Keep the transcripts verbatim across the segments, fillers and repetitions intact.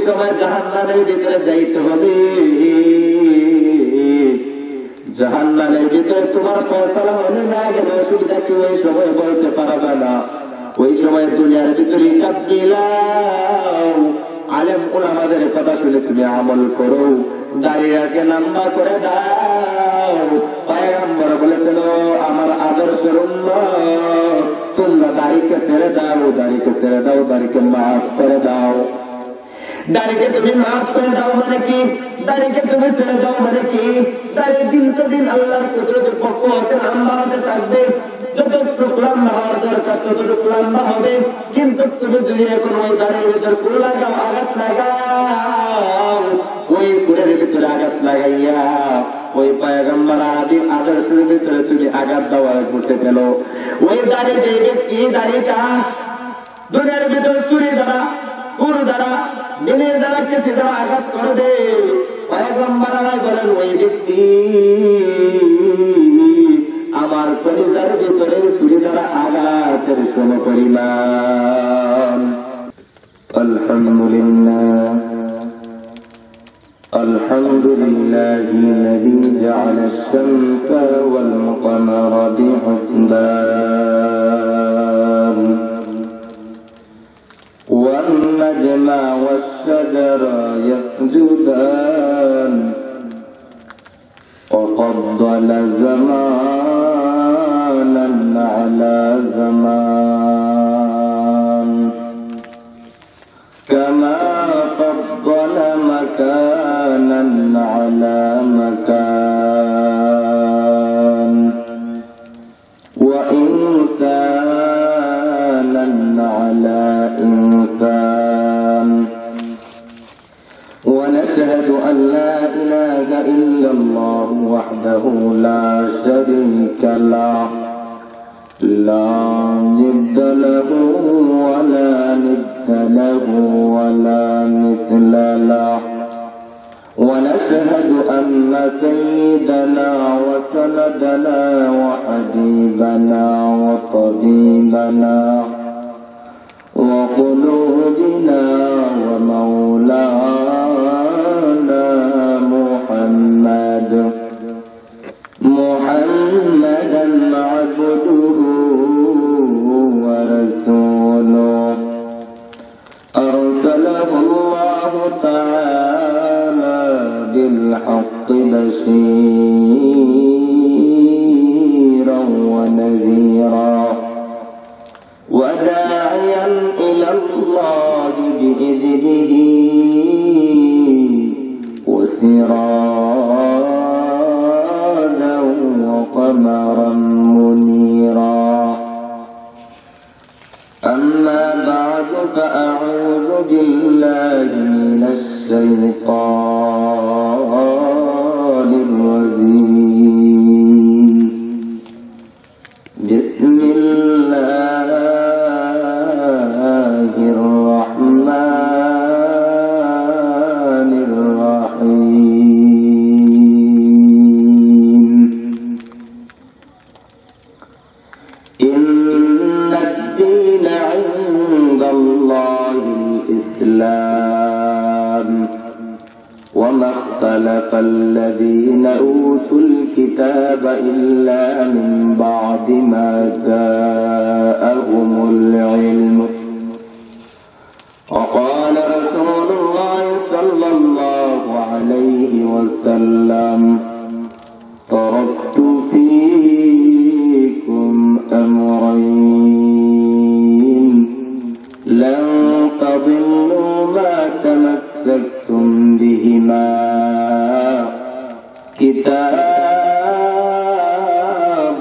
সময় জাহান্নামের ভিতরে যাইতে হবে। জাহান্নামের ভিতরে তোমার ফয়সালা হলে না গেলে অসুবিধা কি ওই সময় বলতে পারবে না। ওই সময় দুনিয়ার ভিতরে সব মিলাও, আলেম ওলামাদের কথা শুনে তুমি আমল করো, দাঁড়িয়াকে লম্বা করে দাও। পয়গম্বর বলেছিল আমার আদর্শের উম্মত তোমরা দাড়িকে ছেড়ে দাও, দাড়িকে ছেড়ে দাও, দাড়িকে মাফ করে দাও। দাড়িকে তুমি মাফ করে দাও মানে কি? দাড়িকে তুমি ছেড়ে দাও মানে কি? দাড়ি দিন তো দিন আল্লাহর কুদরতের পক্ষ হতে লম্বা হতে থাকবে, যতটুকু লম্বা হওয়ার দরকার ততটুকু লম্বা হবে। কিন্তু তুমি যদি এখন ওই দাড়ির ভিতরে কুল লাগাও, আঘাত লাগাও, ওই কুলের ভিতরে আঘাত লাগাইয়া ওই পয়গম্বর আদির আদর্শের ভিতরে তুমি আঘাত দেওয়ার বুঝতে পেল। ওই দাড়ি যে ব্যক্তি দাড়িটা দুনিয়ার ভিতরে চুরি দ্বারা, কুল দ্বারা, মিনের দ্বারা, কিছু দ্বারা আঘাত করে দে, পয়গম্বর বলেন ওই ব্যক্তি আমার কলিজার ভিতরে চুরি দ্বারা আঘাতের সম পরিমাণ। আলহামদুলিল্লাহ الحمد لله الذي جعل الشمس والقمر بحسبان والنجم والشجر يسجدان وفضل زمانا على زمان كما فضل مكانا على مكان وإنسانا على إنسان ونشهد أن لا إله إلا الله وحده لا شريك له لا ند له ولا ند له ولا مثل له ونشهد أن سيدنا وسندنا وحبيبنا وطبيبنا وقلوبنا ومولانا محمد محمدا عبده ورسوله أرسله الله تعالى بالحق بشيرا ونذيرا وداعيا إلى الله بإذنه وسراجا وقمرا منيرا. أما بعد فأعوذ بالله من الشيطان الرجيم. بسم الله الرحمن الرحيم. إن الدين عند الله الإسلام وما اختلف الذين أوتوا الكتاب إلا من بعد ما جاءهم العلم. وقال رسول الله صلى الله عليه وسلم تركت فيكم أمرين لن تضلوا ما تمسكتم بهما كتاب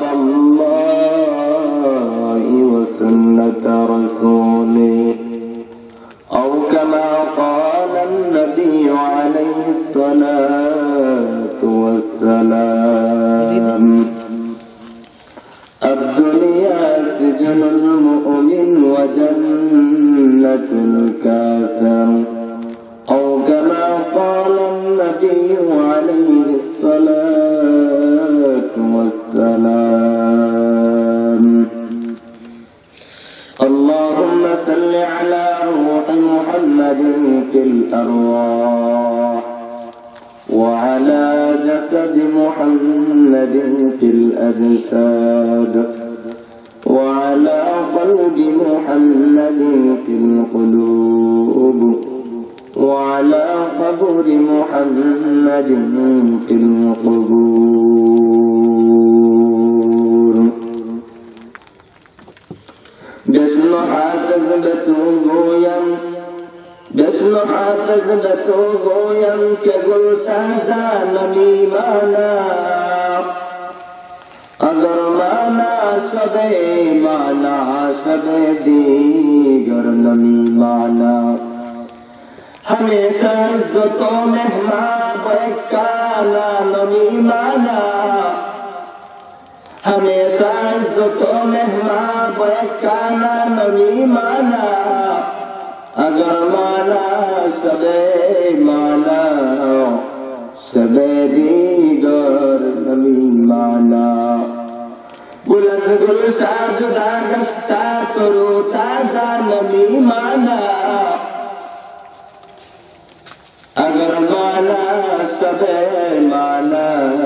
الله وسنة رسوله أو كما قال النبي عليه الصلاة والسلام. الدنيا سجن المؤمن وجنة الكافر أو كما قال النبي عليه الصلاة والسلام. اللهم صل على روح محمد في الأرواح وعلى جسد محمد في الأجساد وعلى قلب محمد في القلوب وعلى قبر محمد في القبور جسم حافظته یم جسم حافظته یم که گل تازه نمیمانا اگر مانا شده مانا شده دیگر نمیمانا ہمیشہ عزت و مہمان بکانا نمیمانا ہمیشہ عزت و مہمان بکانا نمیمانا اگر مانا شبے مانا شبے دیگر نمیمانا بلند گلشاد دا گشتا کرو تازہ نمیمانا اگر مانا شبے مانا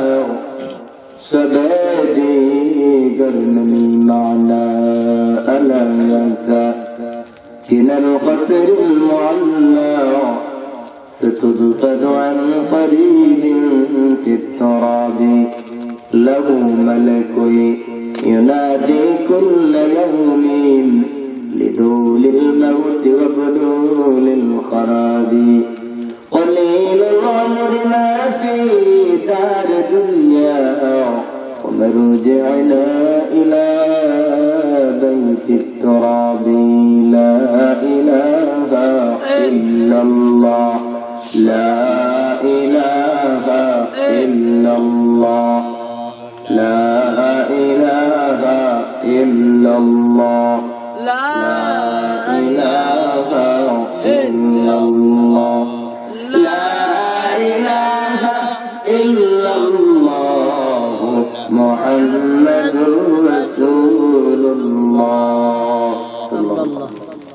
شبے دیگر نمیمانا ألا ينسى كلا القصر المعلى ستدفن عن قريب في التراب له ملك ينادي كل يوم لدول الموت وبدول الخراب قليل العمر ما في دار دنيا ومرجعنا إلى بيت التراب لا إله إلا الله لا إله إلا الله لا إله إلا الله لا إله إلا الله لا إله إلا الله محمد رسول الله صلى الله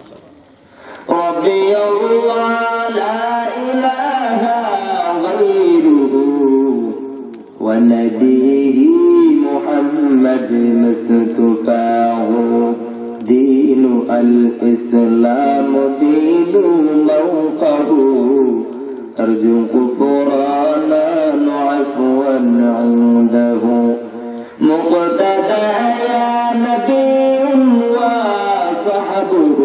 ربي الله لا إله غيره ونبيه محمد مصطفاه دين الإسلام دين موقه أرجو غفرانا عفوا عنده مقتدى يا نبي وصحبه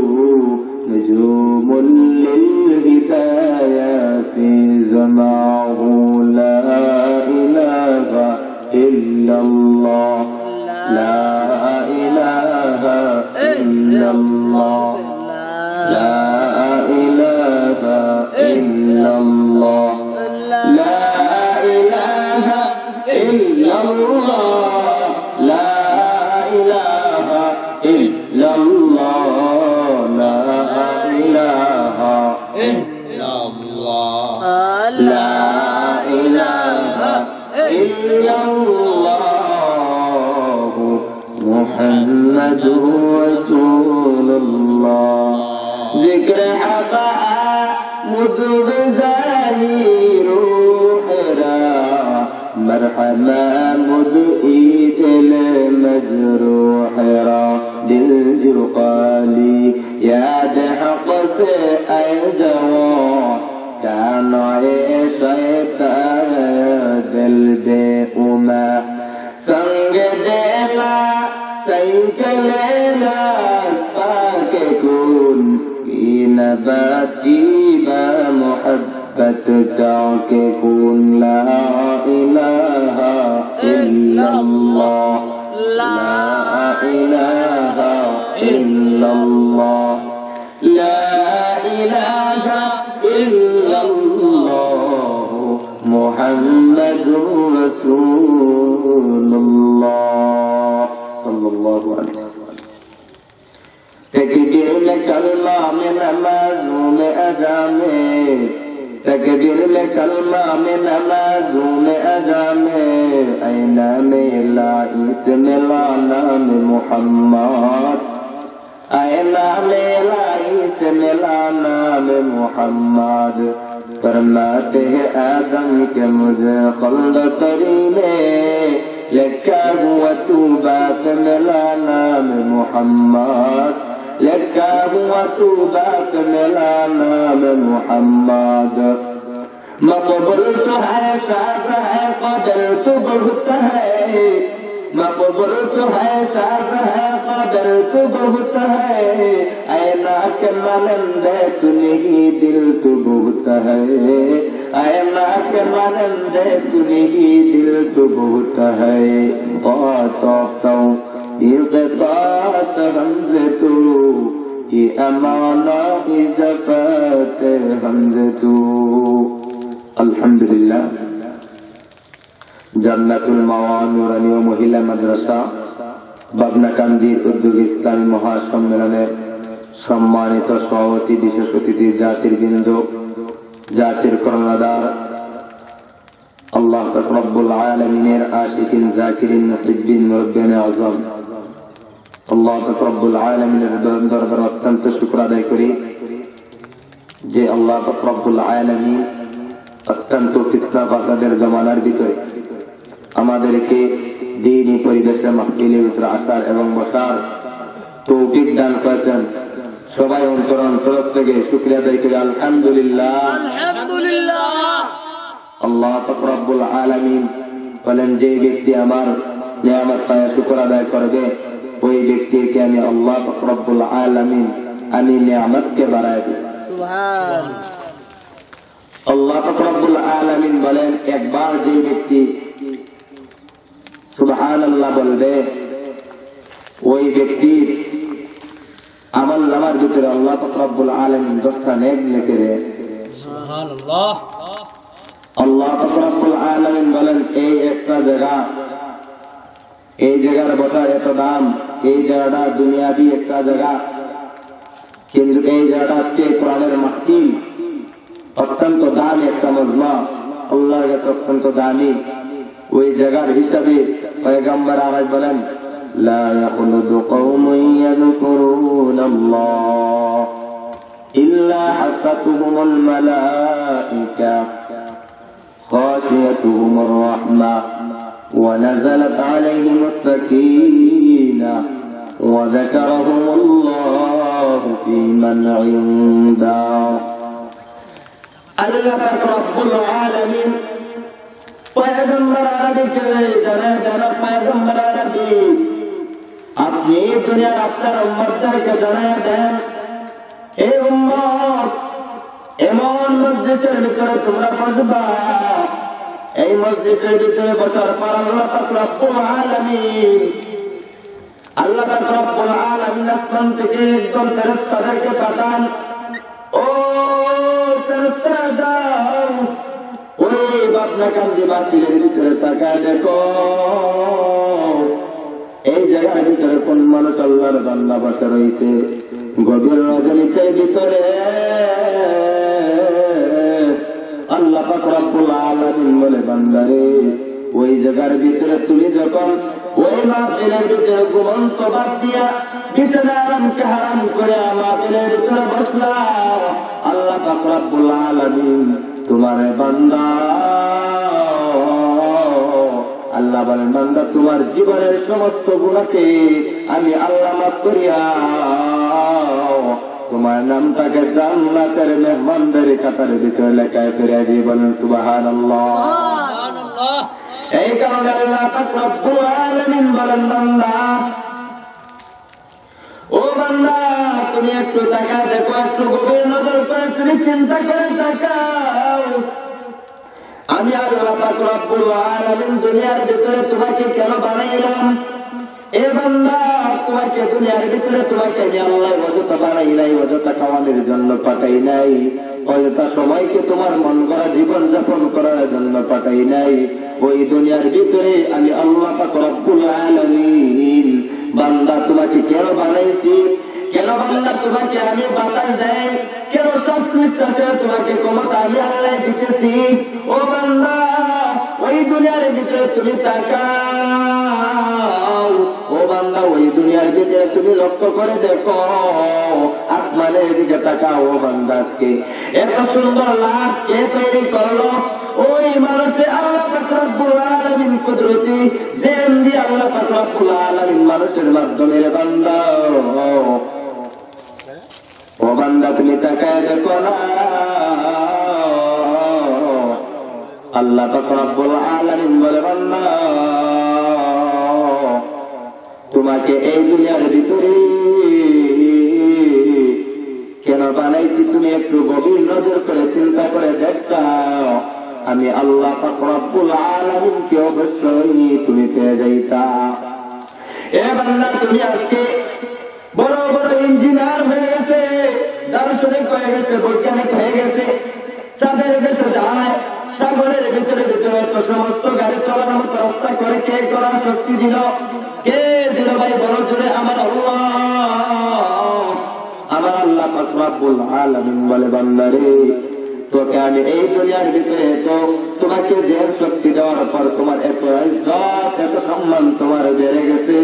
نجوم للهدايا في زمعه لا إله إلا الله لا إله إلا الله لا إله إلا الله لا إله إلا الله لا إله إلا الله لا إله إلا الله لا إله إلا الله محمد رسول الله ذكر حقا مدغزاني روحنا مرحبا مدئيد المجروح را للجقالي يا دحق سأيجوا كان شيطان دل بأما سنگ دلا سيكلنا سباك كون في نباتي محبت چاك كون لا إله إلا الله لا إله إلا الله لا إله إلا الله محمد رسول الله صلى الله عليه وسلم تكبير لكلمة من نمازون أدامي تكبير لكلمة من نمازون أدامي أين ميلا اسم العنام محمد आए नामे लाई से मिला नाम मोहम्मद फरमाते हैं आदम के मुझे खल्द करीने लिखा हुआ तूबा पे मिला नाम मोहम्मद लिखा हुआ तूबा पे मिला नाम मोहम्मद मकबूल तो है शाज़ है क़दर तो बहुत है मकबूल तो है शाज़ है क़दर तो बहुत है ऐना के मानंदे तू नहीं दिल तो बहुत है ऐना के मानंदे तू नहीं दिल तो बहुत है और तो ये बात हमसे तू ये अमाना इज़्ज़त हमसे तू अल्हम्दुलिल्लाह জান্নাতুল মাওয়া নুরানিয়া মহিলা মাদ্রাসা বাবনাকান্দির উদ্যোগ ইসলামী মহাসম্মেলনের সম্মানিত সভাপতি বিশেষ অতিথি জাতির বৃন্দ জাতির কর্ণধার আল্লাহ রব্বুল আলামিনের আশিকিন জাকিরিন মুহিব্বিন মুরব্বিয়ানে আযম আল্লাহ রব্বুল আলামিনের দরবারে অত্যন্ত শুকর আদায় করি যে আল্লাহ রব্বুল আলামিন অত্যন্ত ফিসনা ফাসাদের জমানার ভিতরে আমাদেরকে দ্বীনি পরিবেশে মাহফিলের ভিতরে আসার এবং বসার তৌফিক দান করেছেন। সবাই অন্তর অন্তর থেকে শুকরিয়া আদায় করি আলহামদুলিল্লাহ আলহামদুলিল্লাহ। আল্লাহ পাক রব্বুল আলামিন বলেন যে ব্যক্তি আমার নিয়ামত পায় শুকর আদায় করবে ওই ব্যক্তিকে আমি আল্লাহ পাক রব্বুল আলামিন আমি নিয়ামতকে বাড়ায় দেব। সুবহান আল্লাহ পাক রব্বুল আলামিন বলেন একবার যে ব্যক্তি সুবহানাল্লাহ বলবে ওই ব্যক্তির আমল নামার ভিতরে আল্লাহ পাক রব্বুল আলামিন দশটা নেক লিখে দেন। সুবহানাল্লাহ। আল্লাহ পাক রব্বুল আলামিন বলেন এই একটা জায়গা এই জায়গার বসার এত দাম এই জায়গাটা দুনিয়াবি একটা জায়গা কিন্তু এই জায়গাটা আজকে কোরআনের মাহফিল অত্যন্ত দামি একটা মজমা আল্লাহর কাছে অত্যন্ত দামি ওই জায়গার হিসাবে পয়গম্বর আওয়াজ বলেন লা ইয়াখলুদু কওমুন ইয়াযকুরুনাল্লাহ ইল্লা হাফাতুহুমুল মালাইকা খাশিয়াতুহুমুর রাহমাহ ওয়া নাযালাত আলাইহিmus সাকিনাহ ওয়া যাকারাহুমুল্লাহু ফী মান ইনদাহ। আল্লাহ পাক রব্বুল আলামিন পয়গম্বর আরবিকে জানা জানা পয়গম্বর আরবি আপনি দুনিয়ার আপনার উম্মতদেরকে জানায় দেন এই উম্মত এমন মজলিসের ভিতরে তোমরা বসবা এই মজলিসের ভিতরে বসার পর আল্লাহ পাক রব্বুল আলামিন আল্লাহ পাক রব্বুল আলামিন আসমান থেকে একজন ফেরেশতাকে পাঠান ও ফেরেশতা যাও ওই বাবনাকান্দি মাহফিলের ভিতরে তাকায় দেখো এই জায়গার ভিতরে কোন মানুষ আল্লাহর বান্দা বসে রয়েছে গভীর রজনীর ভিতরে আল্লাহ পাক রব্বুল আলামিন বলে বান্দারে ওই জায়গার ভিতরে তুমি যখন ওই মাহফিলের ভিতরে ঘুমন্ত বাদ দিয়া বিছানা আরামকে হারাম করে মাহফিলের ভিতরে বসলা আল্লাহ পাক রব্বুল আলামিন তোমার বান্দা আল্লাহ বলেন বান্দা তোমার জীবনের সমস্ত গুনাহকে আমি আল্লাহ মাফ করিয়া তোমার নামটাকে জান্নাতের মেহমানদের কাতারের ভিতরে লেখায় ফিরিয়ে দিয়ে বলেন সুবহানাল্লাহ সুবহানাল্লাহ। এই কারণে আল্লাহ পাক রব্বুল আলামিন বলেন বান্দা ও বান্দা তুমি একটু তাকা দেখো একটু গভীর নজর করে তুমি চিন্তা করে তাকাও আমি আল্লাহ পাক রব্বুল আলামিন দুনিয়ার ভিতরে তোমাকে কেন বানাইলাম এ বান্দা তোমাকে দুনিয়ার ভিতরে তোমাকে আমি আল্লাহ অযথা বানাই নাই অযথা খাওয়ানোর জন্য পাঠাই নাই অযথা সময়কে তোমার মন করা জীবন যাপন করার জন্য পাঠাই নাই ওই দুনিয়ার ভিতরে আমি আল্লাহ পাক রব্বুল আলামিন বান্দা তোমাকে কেন বানাইছি কেন বান্দা তোমাকে আমি বাতাস দেয় কেন শ্বাস নিঃশ্বাসে তোমাকে ক্ষমতা আমি আল্লাহ দিতেছি ও বান্দা ওই দুনিয়ার ভিতরে তুমি তাকাও ও বান্দা ওই দুনিয়ার দিকে তুমি লক্ষ্য করে দেখো, আসমানের দিকে তাকাও। ও বান্দা, আজকে এত সুন্দর লাভ কে তৈরি করলো? ওই মানুষের আল্লাহ পাক রব্বুল আলামিন কুদরতি জেন দিয়ে আল্লাহ পাক রব্বুল আলামিন মানুষের মাধ্যমে বান্দা। ও বান্দা, তুমি তাকায় দেখো না, আল্লাহ পাক রব্বুল আলামিন বলে, বান্দা তোমাকে এই দুনিয়ার ভিতরে কেন বানাইছি তুমি একটু গভীর নজর করে চিন্তা করে দেখতাও, আমি আল্লাহ পাক রব্বুল আলামিনকে অবশ্যই তুমি পেয়ে যাইতা। এ বান্দা, তুমি আজকে বড় বড় ইঞ্জিনিয়ার হয়ে গেছে, দার্শনিক হয়ে গেছে, বৈজ্ঞানিক হয়ে গেছে, চাঁদের দেশে যায়, সাগরের ভিতরে ভিতরে তো সমস্ত গাড়ি চালানোর মতো রাস্তা করে কে করার শক্তি দিল? কে দিল ভাই? বড় জোরে আমার আল্লাহ। আমার আল্লাহ পাক রব্বুল আলামিন বলে, বান্দারে তোকে আমি এই দুনিয়ার ভিতরে তো তোমাকে যে শক্তি দেওয়ার পর তোমার এত ইজ্জত এত সম্মান তোমার বেড়ে গেছে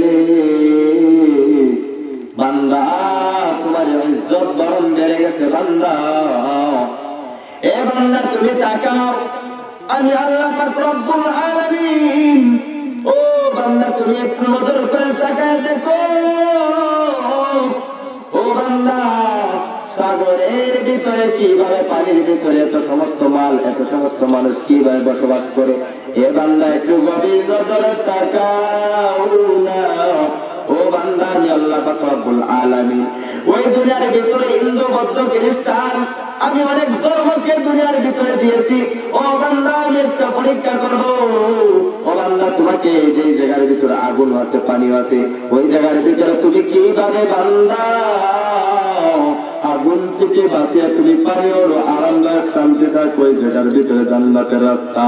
বান্দা, তোমার ইজ্জত বরং বেড়ে গেছে বান্দা। এ বান্দা, তুমি তাকাও, আমি আল্লাহ পাক রব্বুল আলামিন। ও বান্দা, তুমি একটু নজর করে তাকায় দেখো, ও বান্দা সাগরের ভিতরে কিভাবে, পানির ভিতরে এত সমস্ত মাল, এত সমস্ত মানুষ কিভাবে বসবাস করে। এ বান্দা, একটু গভীর নজরে তাকাও না। ও বান্দা, আমি আল্লাহ পাক রব্বুল আলামিন ওই দুনিয়ার ভিতরে হিন্দু, বৌদ্ধ, খ্রিস্টান, আমি অনেক ধর্মকে দুনিয়ার ভিতরে দিয়েছি। ও বান্দা, আমি একটা পরীক্ষা করব। ও বান্দা, তোমাকে যে জায়গার ভিতরে আগুন আছে, পানি আছে, ওই জায়গার ভিতরে তুমি কিভাবে বান্দা আগুন থেকে বাঁচিয়ে তুমি পানি ওর আরামদায়ক শান্তি থাক, ওই জায়গার ভিতরে জান্নাতের রাস্তা।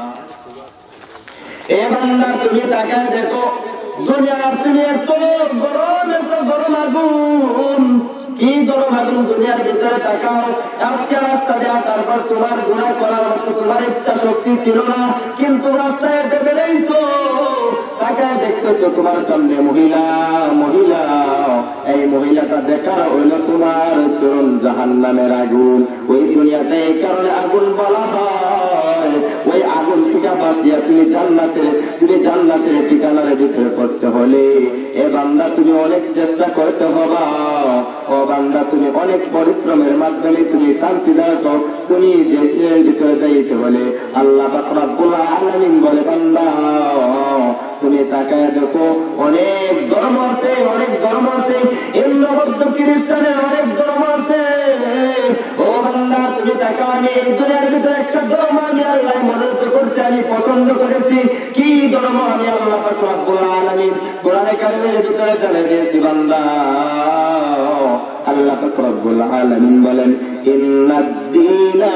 এ বান্দা, তুমি তাকায় দেখো, দুনিয়ার তুমি এত গরম, এত গরম আগুন, কি গরম আগুন দুনিয়ার ভিতরে তাকাও। আজকে রাস্তা দেওয়া, তারপর তোমার গুনাহ করার মতো তোমার ইচ্ছা শক্তি ছিল না, কিন্তু রাস্তায় এতে বেড়েইছো, তাকায় দেখতেছো তোমার সামনে মহিলা, মহিলা এই মহিলাটা দেখার হইল তোমার চরণ জাহান্নামের আগুন। ওই দুনিয়াতে এই কারণে আগুন বলা হয়, ওই আগুন থেকে বাঁচিয়া তুমি জান্নাতের, তুমি জান্নাতের ঠিকানার ভিতরে পড়তে হলে এ বান্দা তুমি অনেক চেষ্টা করতে হবা। ও বান্দা, তুমি অনেক পরিশ্রমের মাধ্যমে তুমি শান্তিদায়ক তুমি দেশের ভিতরে যাইতে হলে আল্লাহ পাক রব্বুল আলামিন বলে, বান্দা তুমি তাকায় দেখো, অনেক ধর্ম আছে, অনেক ধর্ম আছে, হিন্দু, বৌদ্ধ, খ্রিস্টানের অনেক ধর্ম আছে। ও বান্দা, তুমি তাকাও, আমি এই দুনিয়ার ভিতরে একটা ধর্ম আমি আল্লাহ মনোনীত করছি, আমি পছন্দ করেছি। কি ধর্ম? আমি আল্লাহ পাক রব্বুল আলামিন কোরআনে কারিমের ভিতরে জানিয়ে দিয়েছি বান্দা। আল্লাহ পাক রব্বুল আলামিন বলেন, ইন্নাদ-দীনা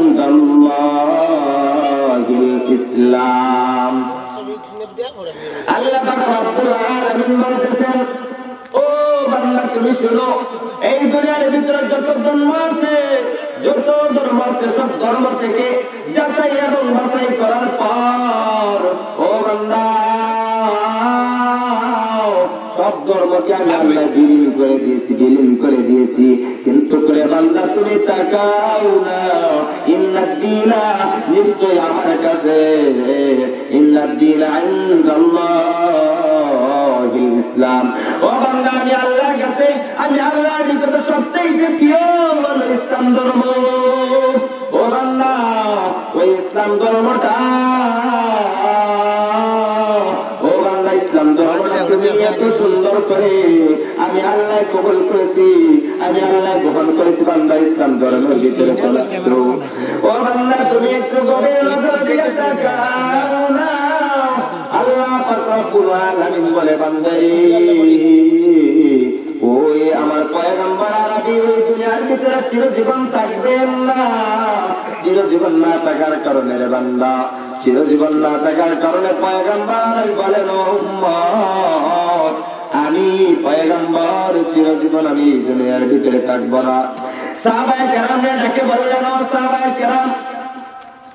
ইনদাল্লাহিল ইসলাম। আল্লাহ পাক রব্বুল আলামিন বলতেছেন, ও বান্দা তুমি শোনো, এই দুনিয়ার ভিতরে যত ধর্ম আছে, যত ধর্ম আছে, সব ধর্ম থেকে যাচাই এবং বাছাই করার পর ও বান্দা সব ধর্মকে আমি আল্লাহ বিলীন করে দিয়েছি, বিলীন করে দিয়েছি। কিন্তু করে বান্দা তুমি তাকাও না, ইন্নাদ-দীনা নিশ্চয় আমার কাছে, ইন্নাদ-দীনা ইনদাল্লাহিল ইসলাম। ও বান্দা, আমি আল্লাহর কাছে, আমি আল্লাহর নিকটে সবচেয়ে প্রিয় হলো ইসলাম ধর্ম। ও বান্দা, ওই ইসলাম ধর্মটা, ও বান্দা ইসলাম ধর্মটা তুমি এত সুন্দর করে আমি আল্লাহ কবুল করেছি, আমি আল্লাহ গ্রহণ করেছি। বান্দা ইসলাম ধর্মের ভিতরে পবিত্র। ও বান্দা, তুমি একটু গভীর নজর দিয়ে তাকাও না। আল্লাহ পাক রব্বুল আলামিন বলে, বান্দারে ওই আমার পয়গম্বর আরবি ওই দুনিয়ার ভিতরে চিরজীবন থাকবেন না। চিরজীবন না থাকার কারণে রে বান্দা, চিরজীবন না থাকার কারণে পয়গম্বর বলেন, উম্মত আমি পয়গম্বর চিরজীবন আমি দুনিয়ার ভিতরে থাকবো না। সাহাবায়ে কেরামরা ডাকে বললেন, ও সাহাবায়ে কেরাম,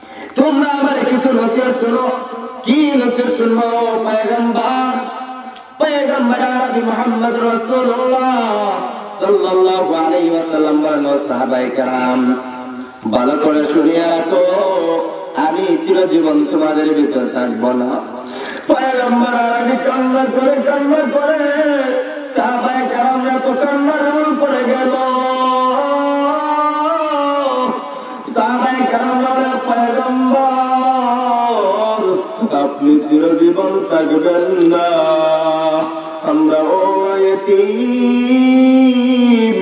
তোমরা আমার কিছু নসিহত শোনো। কি নসিহত শুনবো পয়গম্বর? পয়গম্বর আরবি মুহাম্মদ রাসূলুল্লাহ সাল্লাল্লাহু আলাইহি ওয়াসাল্লাম বলেন, ও সাহাবায়ে কেরাম ভালো করে শুনিয়ে রাখো, আমি চিরজীবন তোমাদের ভিতর থাকবো না। পয়গম্বর আরবি কান্না করে কান্না করে সাহাবায়ে কেরামরা তো কান্নার রোল পড়ে গেল। সাহাবায়ে কেরামরা পয়গম্বর আপনি চিরজীবন থাকবেন না, আমরা ও ইয়তীম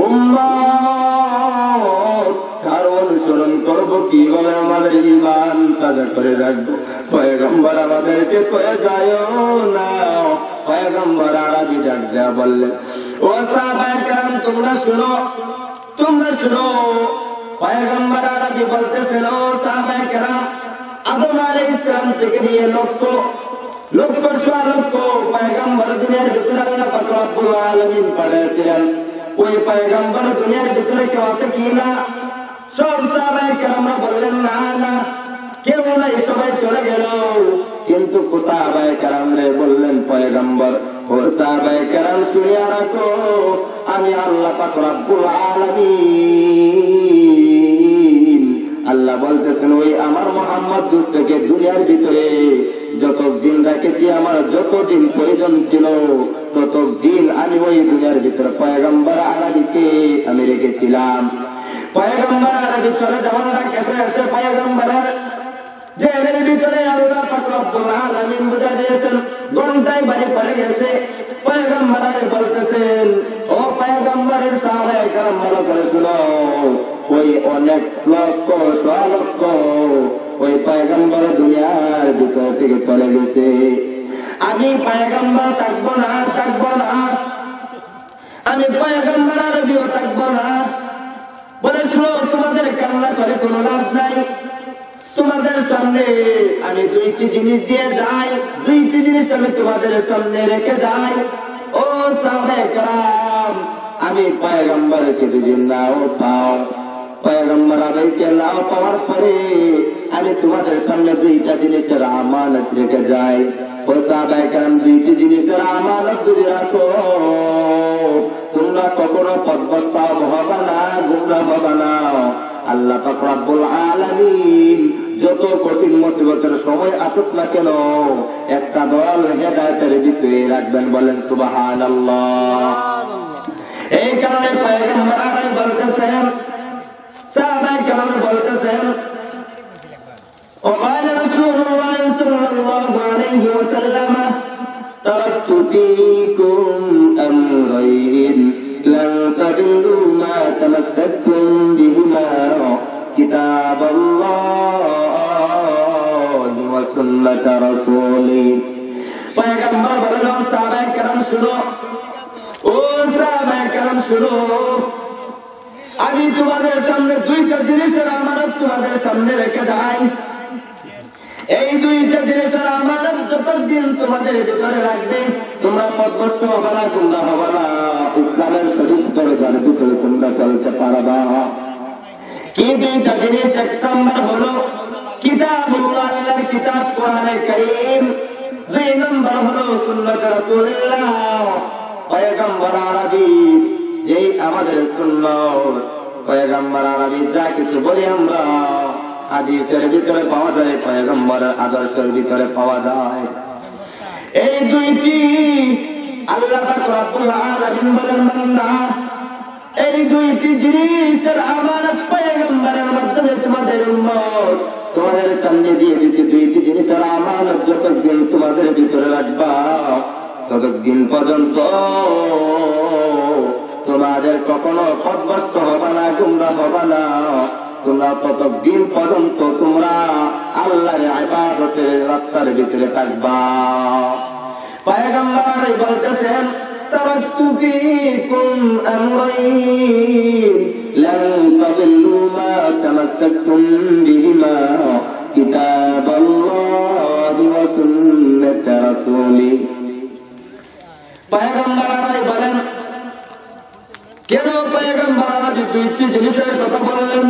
উম্মত কার অনুসরণ করবো, কিভাবে আমাদের ঈমান তাজা করে রাখবো? পয়গম্বর আমাদেরকে কয়ে যায় না। পয়গম্বর আরবি ডাক দেয়া বললেন, ও সাহাবায়ে কেরাম তোমরা শুনো, তোমরা শুনো। পয়গম্বর আরবি বলতেছেন, ও সাহাবায়ে কেরাম আদম আলাইহিস সালাম থেকে নিয়ে লক্ষ লক্ষ সোয়া লক্ষ পয়গম্বর দুনিয়ার ভিতরে আল্লাহ পাক রব্বুল আলামিন পাঠিয়েছিলেন। ওই পয়গম্বর দুনিয়ার ভিতরে কেউ আছে কি না? সব সাহাবায়ে কেরামরা বললেন না না, কেউ নাই, সবাই চলে গেল। কিন্তু সাহাবায়ে কেরামরা বললেন, পয়গম্বর ও সাহাবায়ে কেরাম শুনিয়া রাখো, আমি আল্লাহ পাক রব্বুল আলামিন আল্লাহ বলতেছেন, ওই আমার মুহাম্মদ দুস্থকে দুনিয়ার ভিতরে যতদিন রেখেছি, আমার যতদিন প্রয়োজন ছিল ততদিন আমি ওই দুনিয়ার ভিতরে পয়গম্বর আরবিকে আমি রেখেছিলাম। পয়গম্বর আরবি চলে যাওয়ার ডাক এসেছে, পয়গম্বরের জেলের ভিতরে আল্লাহ পাক রব্বুল আলামিন বুঝা দিয়েছেন, ঘন্টায় বাড়ি পড়ে গেছে। পয়গম্বর আরবি বলতেছেন, ও পয়গম্বরের সাহাবায়ে কেরাম ভালো করে শুনো, ওই অনেক লক্ষ সোয়া লক্ষ ওই পয়গম্বর দুনিয়ার ভিতর থেকে চলে গেছে। আমি পয়গম্বর থাকবো না, থাকবো না, আমি পয়গম্বর আরবিও থাকবো না। বলে শুনো, তোমাদের কান্না করে কোনো লাভ নাই। তোমাদের সামনে আমি দুইটি জিনিস দিয়ে যাই, দুইটি জিনিস আমি তোমাদের সামনে রেখে যাই। ও সাহাবায়ে কেরাম আমি পয়গম্বরকে যদি নাও পাও, পয়গম্বর আলাইহিস সালাম পাওয়ার পরে আমি তোমাদের সামনে দুইটা জিনিসের আমানত রেখে যাই। ও সাহাবায়ে কেরাম দুইটি জিনিসের আমানত যদি রাখো, তোমরা কখনো পথভ্রষ্ট হবে না, গুমরাহ হবে না। আল্লাহ পাক রব্বুল আলামিন যত কঠিন মুসিবতের সময় আসুক না কেন, একটা দল হেদায়েতের ভিতরে রাখবেন। বলেন সুবহানাল্লাহ। এই কারণে পয়গম্বর আরবি বলতেছেন, সাহাবায়ে কেরাম বলতেছেন, وقال رسول الله صلى الله عليه وسلم تركت فيكم أمرين لن تضلوا ما تمسكتم بهما كتاب الله وسنة رسوله। পয়গম্বর বলেন, ও সাহাবায়ে কেরাম শুনো, ও সাহাবায়ে কেরাম শুনো, আমি তোমাদের সামনে দুইটা জিনিসের আমানত তোমাদের সামনে রেখে যাই। এই দুইটা জিনিসের আমানত যতদিন তোমাদের ভিতরে রাখবে, তোমরা পথভ্রষ্ট হবে না, গুমরাহ হবে না, ইসলামের সঠিক দরজার ভিতরে তোমরা চলতে পারবা। কি দুইটা জিনিস? এক নম্বর হলো কিতাবুল্লাহ, আল্লাহর কিতাব কোরআনে কারীম। দুই নম্বর হলো সুন্নাত রাসূলুল্লাহ, পয়গম্বর আরবি যেই আমাদের সুন্নাত। পয়গম্বর আরবি যা কিছু বলি আমরা হাদিসের ভিতরে পাওয়া যায়, পয়গম্বরের আদর্শের ভিতরে পাওয়া যায়। এই দুইটি আল্লাহ পাক রব্বুল আলামিন বলেন, বান্দা এই দুইটি জিনিসের আমানত পয়গম্বরের মাধ্যমে তোমাদের উম্মত তোমাদের সামনে দিয়ে দিয়েছে। দুইটি জিনিসের আমানত যতদিন তোমাদের ভিতরে রাখবা, ততদিন পর্যন্ত তোমাদের কখনো পথভ্রষ্ট হবে না, গুমরাহ হবে না। তোমরা ততদিন পর্যন্ত তোমরা আল্লাহর ইবাদতের রাস্তার ভিতরে থাকবা। পয়গম্বর বলতেছেন, তারাকতু ফীকুম আমরাইন লান তাদিল্লু মা তামাসসাকতুম বিহিমা কিতাবাল্লাহি ওয়া সুন্নাত রাসূলি। পয়গম্বর বলেন, কেন পয়গম্বর দুইটি জিনিসের কথা বললেন?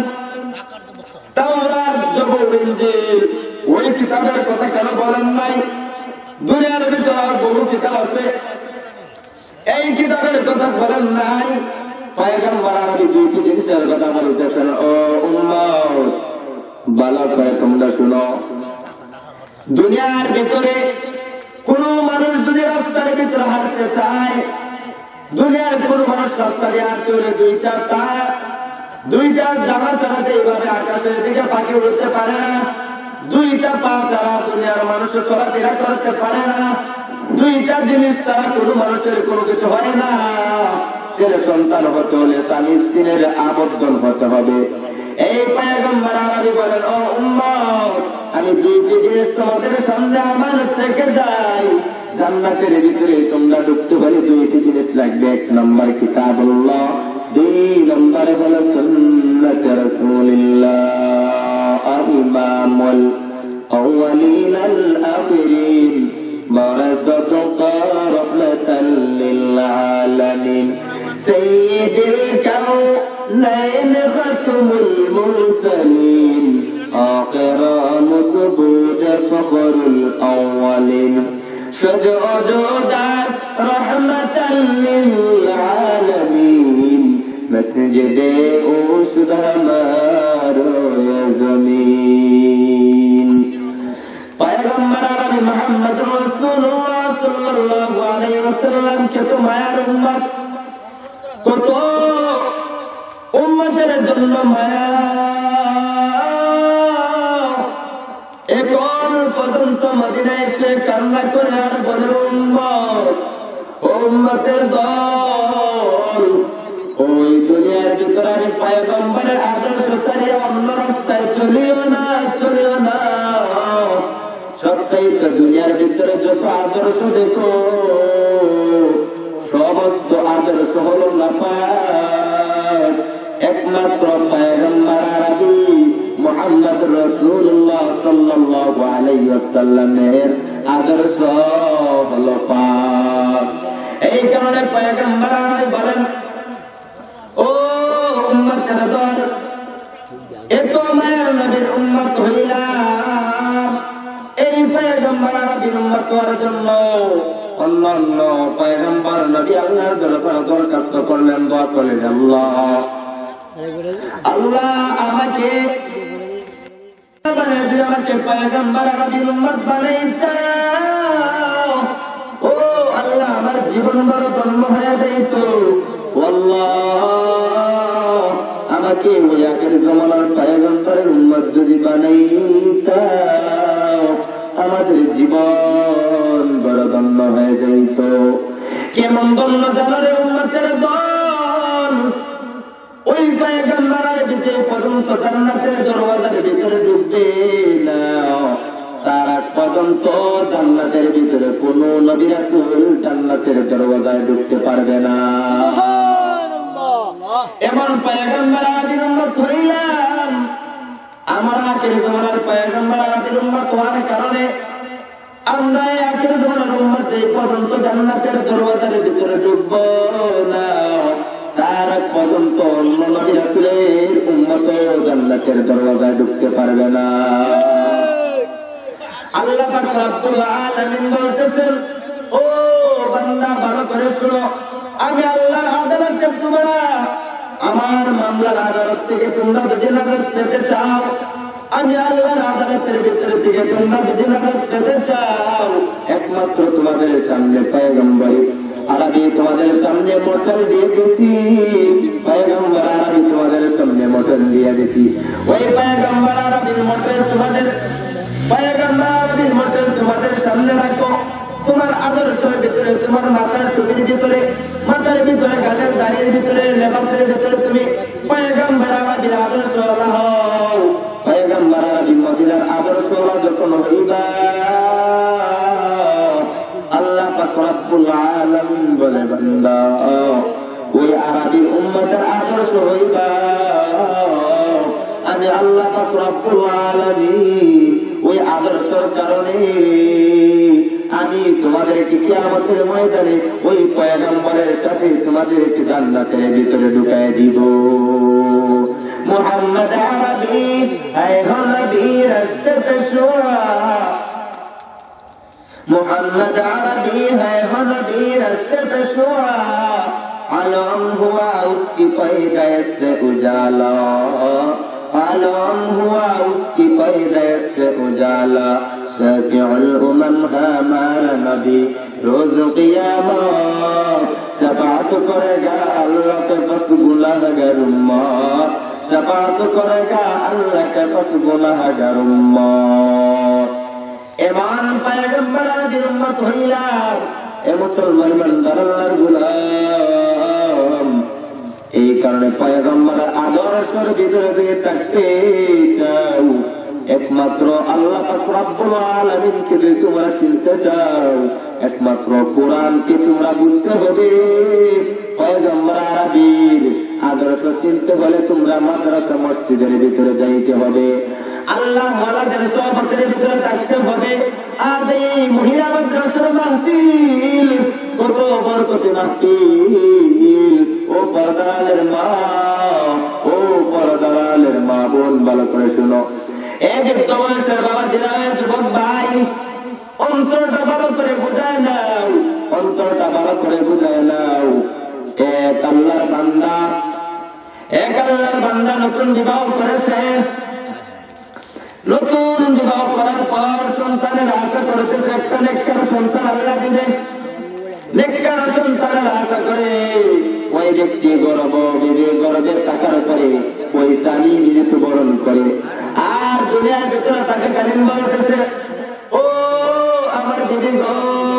তাওরাত, জবুর, ইনজিল ওই কিতাবের কথা কেন বলেন নাই? দুনিয়ার ভিতরে আর বহু কিতাব আছে, এই কিতাবের কথা বলেন নাই। পয়গম্বর আরবি দুইটি জিনিসের কথা বলতেছেন, ও উম্মত ভালো করে তোমরা শুনো। দুনিয়ার ভিতরে কোন মানুষ যদি রাস্তার ভিতরে হাঁটতে চায়, দুনিয়ার কোন মানুষ রাস্তা দিয়ে হাঁটতে হলে দুইটা পা দুইটা ডানা চালাতে এইভাবে আকাশের দিকে পাখি উঠতে পারে না। দুইটা পা ছাড়া দুনিয়ার মানুষ চলাফেরা করতে পারে না। দুইটা জিনিস ছাড়া কোন মানুষের কোনো কিছু হয় না। ছেলে সন্তান হতে হলে স্বামী স্ত্রীর আবদ্ধন হতে হবে। এই পয়গম্বর আরবি বলেন, ও উম্মত আমি দুইটি জিনিস তোমাদের সামনে আমার থেকে যাই, জান্নাতের ভিতরে তোমরা ঢুকতে পারি দুইটি জিনিস লাগবে। এক নম্বর কিতাবুল্লাহ, দুই নম্বরে হলো সুন্নাত রাসূলিল্লাহ ইমামুল আউয়ালিন আল আখিরিন মারাসাতুকা রাহমাতাল লিল আলামিন সাইয়্যিদুল কাউনাইন খাতামুল মুরসালিন আখিরা মুকবুদ ফখরুল আউয়ালিন সজদাস রাহমাতাল লিল আলামিন মসজিদে উসদ হামারো জমিন। পয়গম্বর আরবি মুহাম্মদ রাসূলুল্লাহ সাল্লাল্লাহু আলাইহি ওয়াসাল্লাম কে তো মায়ার উম্মত, কত উম্মতের জন্য মায়া। এখন পর্যন্ত মদিনায় এসে কান্না করে আর বলে, উম্মত উম্মতের দল, ওই দুনিয়ার ভিতরে আমি পয়গম্বরের আদর্শ ছাড়িয়ে অন্য রাস্তায় চলিও না, চলিও না। সবচাইতে দুনিয়ার ভিতরে যত আদর্শ দেখো, সমস্ত আদর্শ হলো নাপাক। একমাত্র পয়গম্বর আরবি মুহাম্মদ রাসূলুল্লাহ সাল্লাল্লাহু আলাইহি ওয়াসাল্লামের আদর্শ হলো পাক। এই কারণে পয়গম্বর আরবি বলেন, ও উম্মতের দল, এত মায়ের নবীর উম্মত হইলাম, এই পয়গম্বর আরবির উম্মত হওয়ার জন্য অন্যান্য পয়গম্বর নবী আল্লাহর দরবারে দরখাস্ত করলেন, দোয়া করলেন, আল্লাহ আল্লাহ আমাকে আমাকে পয়গম্বর আরবির উম্মত বানাইতা। ও আল্লাহ আমার জীবন বড় ধন্য হয়ে যাইত। আল্লাহ আমাকে ওই আখের জমানার পয়গম্বরের উম্মত যদি বানাইতা, আমাদের জীবন বড় ধন্য হয়ে যাইত। কেমন ধন্য জানারে উম্মতের দল, ওই পয়গম্বর আরবি যে পর্যন্ত জান্নাতের দরওয়াজার ভিতরে ঢুকবে না, তার আগ পর্যন্ত জান্নাতের ভিতরে কোন নবী রাসূল জান্নাতের দরওয়াজায় ঢুকতে পারবে না। এমন পয়গম্বর আরবির উম্মত হইলাম, আমার আখির জামানার পয়গম্বর আরবির উম্মত হওয়ার কারণে আমরা আখির জামানার উম্মত যে পর্যন্ত জান্নাতের দরওয়াজার ভিতরে ঢুকব না, তার আগ পর্যন্ত অন্য নবী রাসূলের উম্মত জান্নাতের দরওয়াজায় ঢুকতে পারবে না। আল্লাহ পাক রব্বুল আলামিন বলতেছেন, ও বান্দা ভালো করে শুনো, আমি আল্লাহর আদালতে তোমরা আমার মামলার আদালত থেকে তোমরা যদি নাজাত পেতে চাও, আমি আল্লাহর আদালতের ভিতরে থেকে তোমরা যদি নাজাত পেতে চাও, একমাত্র তোমাদের সামনে পয়গম্বর আরবি তোমাদের সামনে মোটর দিয়ে দিছি, পয়গম্বর আরবি তোমাদের সামনে মোটর দিয়ে দিছি। ওই পয়গম্বর আরবির মোটর তোমাদের পয়গম্বর আরবির মোটর তোমাদের সামনে রাখো। তোমার আদর্শের ভিতরে, তোমার মাথার টুপির ভিতরে, মাথার ভিতরে, গালের দাড়ির ভিতরে, লেবাসের ভিতরে তুমি পয়গম্বর আরবির আদর্শ হও। পয়গম্বর আরবি মদিনার আদর্শ যখন হইবা, আল্লাহ পাক রব্বুল আলামিন বলে, বান্দা ওই আরবির উম্মতের আদর্শ হইবা, আমি আল্লাহ পাক রব্বুল আলামিন ওই আদর্শের কারণে আমি তোমাদেরকে কিয়ামতের ময়দানে ওই পয়গম্বরের সাথে তোমাদেরকে জান্নাতের ভিতরে ঢুকায় দিব। মুহাম্মদ আরবি আয় নবী রাস্তাতে শোয়া, मोहम्मद अरबी है हो नबी रस्ते पे शुआ, आलम हुआ उसकी पैदाइश से उजाला, आलम हुआ उसकी पैदाइश से उजाला, शफीउल उमम है हमारा नबी रोज क़ियामत, शफाअत करेगा अल्लाह के पास गुनाहगार उम्मत, शफाअत करेगा अल्लाह के पास गुनाहगार उम्मत। ईमान पैगंबर की उम्मत हইলা এ মুসলমান বান্দার আল্লাহর গোলাম, এই কারণে পয়গম্বরের আদর্শের ভিতরে দিয়ে থাকতে চাও, একমাত্র আল্লাহ পাক রব্বুল আলামিনকে যদি তোমরা চিনতে চাও, একমাত্র কোরআনকে তোমরা বুঝতে হবে। পয়গম্বর আরবীর আদর্শ চিনতে হলে তোমরা মাদ্রাসা মসজিদের ভিতরে যাইতে হবে, আল্লাহ ওয়ালাদের সোহবতের ভিতরে থাকতে হবে। আজ এই মহিলা মাদ্রাসার মাহফিল কত বরকতি মাহফিল। ও পর্দারের মা, ও পর্দারের মা বোন, ভালো করে শুনো। এক একটা বয়সের বাবা জিরা, যুবক ভাই, অন্তরটা ভালো করে বুঝায় নাও, অন্তরটা ভালো করে বুঝায় নাও। এক আল্লাহর বান্দা, এক আল্লাহর বান্দা নতুন বিবাহ করেছে, নতুন বিবাহ করার পর সন্তানের আশা করতেছে একটা নেককার সন্তান আল্লাহ দিবে, নেককার সন্তানের আশা করে ওই ব্যক্তি গর্ব বিবে গর্বে টাকার পরে ওই স্বামী মৃত্যুবরণ করে। আর দুনিয়ার ভিতরে তাকে কারিম বলতেছে, ও আমার বিবি গো,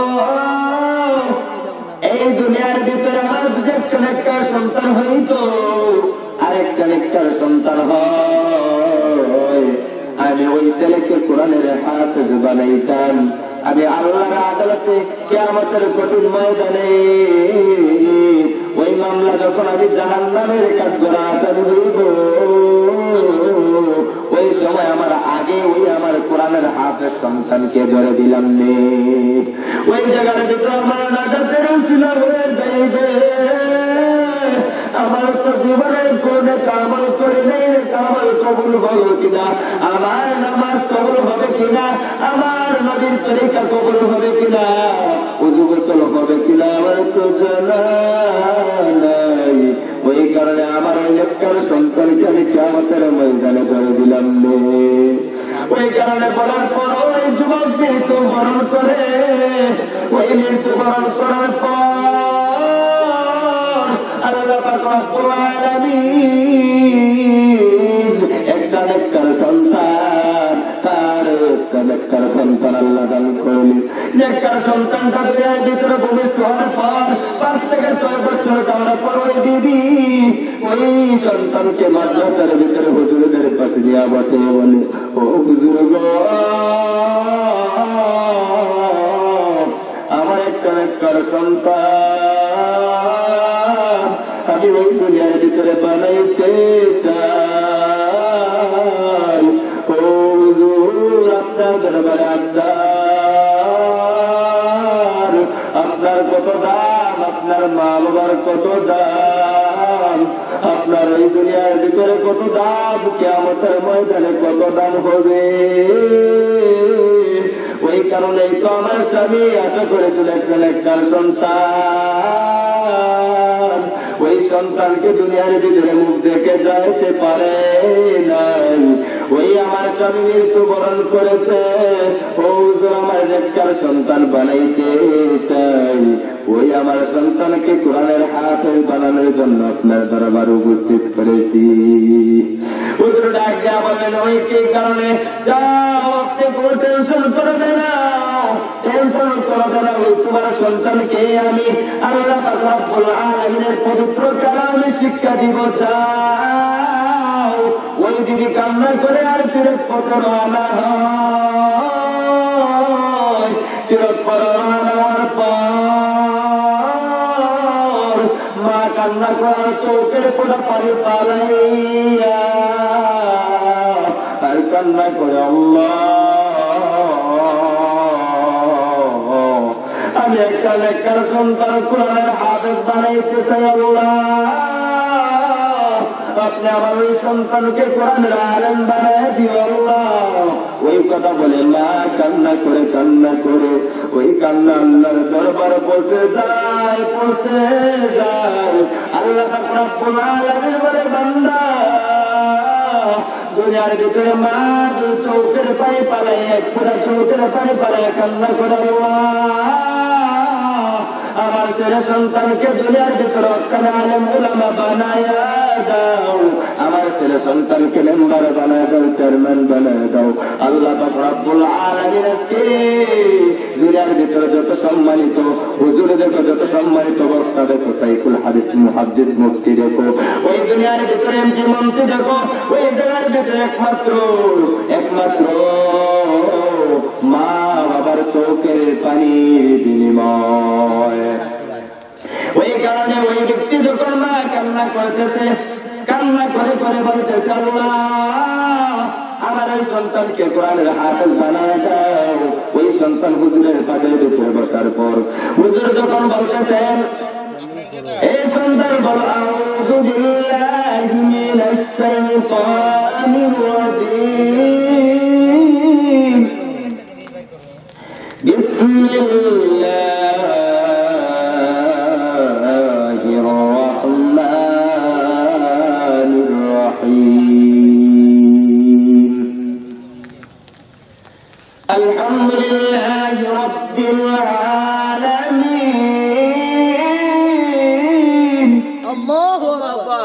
এই দুনিয়ার ভিতরে আমার যে একটা নেককার সন্তান হইতো, আরেকটা নেককার সন্তান হয়, আমি ওই ছেলেকে কোরআনের হাফেজ বানাইতাম, আমি আল্লাহর আদালতে কিয়ামতের কঠিন ময়দানে ওই মামলা যখন আমি জাহান্নামের কাঠগড়া আসামি হইব, ওই সময় আমার আগে ওই আমার কোরআনের হাফেজ সন্তানকে ধরে দিলাম নে, ওই জায়গার ভিতরে আমার নাজাতের উসিলা হয়ে যাইবে। আমার তো জীবনের কোনে কামাল করে নেই, কামাল কবুল হলো কিনা, আমার নামাজ কবুল হবে কিনা, আমার নবীর তরিকা কবুল হবে কিনা, ওযু গোসল হবে কিনা আমার তো জানা নাই। ওই কারণে আমার ওই নেককার সন্তানকে আমি কিয়ামতের ময়দানে ধরে দিলাম নে। ওই কারণে বলার পর ওই যুবক মৃত্যুবরণ করে, ওই মৃত্যুবরণ করার পর আল্লাহ পাক রব্বুল আলামিন একটা নেককার সন্তান, তার একটা নেককার সন্তান আল্লাহ দান করলেন। নেককার সন্তানটা দুনিয়ার ভিতরে ভূমিষ্ঠ হওয়ার পর পাঁচ থেকে ছয় বছর যাওয়ার পর ওই দিদি ওই সন্তানকে মাদ্রাসার ভিতরে হুজুরদের পাশে নিয়ে বসে বলে, ও হুজুর গো, আমার একটা নেককার সন্তান আমি ওই দুনিয়ার ভিতরে বানাইতে চাই, ও হুজুর আপনার দরবারে আবদার, আপনার কত দাম, আপনার মা বাবার কত দাম, আপনার ওই দুনিয়ার ভিতরে কত দাম, কিয়ামতের ময়দানে কত দাম হবে। ওই কারণেই তো আমার স্বামী আশা করেছিল একটা নেককার সন্তান, ওই সন্তানকে দুনিয়ার ভিতরে মুখ দেখে যাইতে পারে নাই, ওই আমার স্বামী মৃত্যুবরণ করেছে, ও আমার নেককার সন্তান বানাইতে চাই, ওই আমার সন্তানকে কোরআনের হাফেজ বানানোর জন্য আপনার দরবার উপস্থিত করেছি। হুজুর ডাক দেয়া বলেন, ওই কি কারণে যাও, আপনি কোনো টেনশন করবে না, টেনশন করবে না, ওই তোমার সন্তানকে আমি আল্লাহ পাক রব্বুল আলামিনের পবিত্র কালামে শিক্ষা দিব। যাও, ওই দিদি কান্না করে আর ফিরত পথে রওনা হয়, ফিরত পথে রওনা হওয়ার পর মা কান্না করার চোখের পোড়া পানি পালাইয়া আর কান্না করে, আল্লাহ আমি একটা নেককার সন্তান কোরআনের হাফেজ বানাইতে চাই, আল্লাহ আপনি আমার ওই সন্তানকে কোরআনের আলেম বানায় দিও আল্লাহ। ওই কথা বলে মা কান্না করে কান্না করে ওই কান্না আল্লাহর দরবার পৌঁছে যায় পৌঁছে যায়। আল্লাহ পাক রব্বুল আলামিন বলে বান্দা দুনিয়ার ভিতরে মা দু চোখের পানি পালাই এক ফোঁটা চোখের পানি পালাই কান্না করে আমার ছেলে সন্তানকে দুনিয়ার ভিতরে অক্কালে আলেম উলামা বানায়া দাও, আমার ছেলে সন্তানকে মেম্বার বানায় দাও, চেয়ারম্যান বানায় দাও। আল্লাহ পাক রব্বুল আলামিন আজকে দুনিয়ার ভিতরে যত সম্মানিত হুজুর দেখো, যত সম্মানিত বক্তা দেখো, সাইকুল হাদিস মুহাদ্দিস মুফতি দেখো, ওই দুনিয়ার ভিতরে এমপি মন্ত্রী দেখো, ওই জায়গার ভিতরে একমাত্র একমাত্র মা বাবার চোখের পানির বিনিময়। ওই কারণে ওই ব্যক্তি যখন মা কান্না করতেছে, কান্না করে করে বলতেছে আল্লাহ আমার ওই সন্তানকে কোরআনের হাফেজ বানায় দাও। ওই সন্তান হুজুরের পাশে ভিতরে বসার পর হুজুর যখন বলতেছেন এই সন্তান বল আউযু বিল্লাহি মিনাশ শাইতানির রাজীম বিসমিল্লাহির রাহমানির রহিম আলহামদুলিল্লাহি রাব্বিল আলামিন আল্লাহু আকবার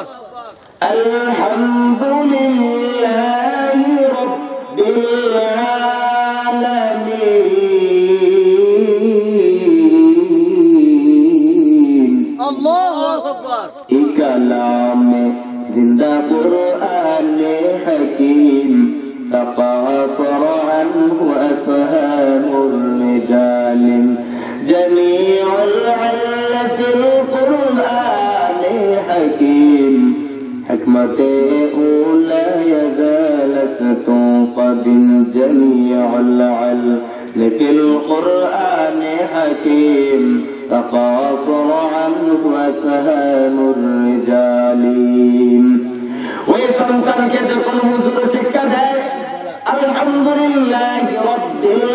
আলহামদুলিল্লাহি রাব্বিল আলামিন আল্লাহু আকবার ইকালামে জিন্দা কুরআনে হাকীম تقاصر عنه أفهام الرجال جميع العل في القرآن حكيم حكمة أولى يزال ستنقد جميع العل في القرآن حكيم تقاصر عنه أفهام الرجال ওই সন্তানকে যখন হুজুর শিক্ষা দেয় আলহামদুলিল্লাহি রাব্বিল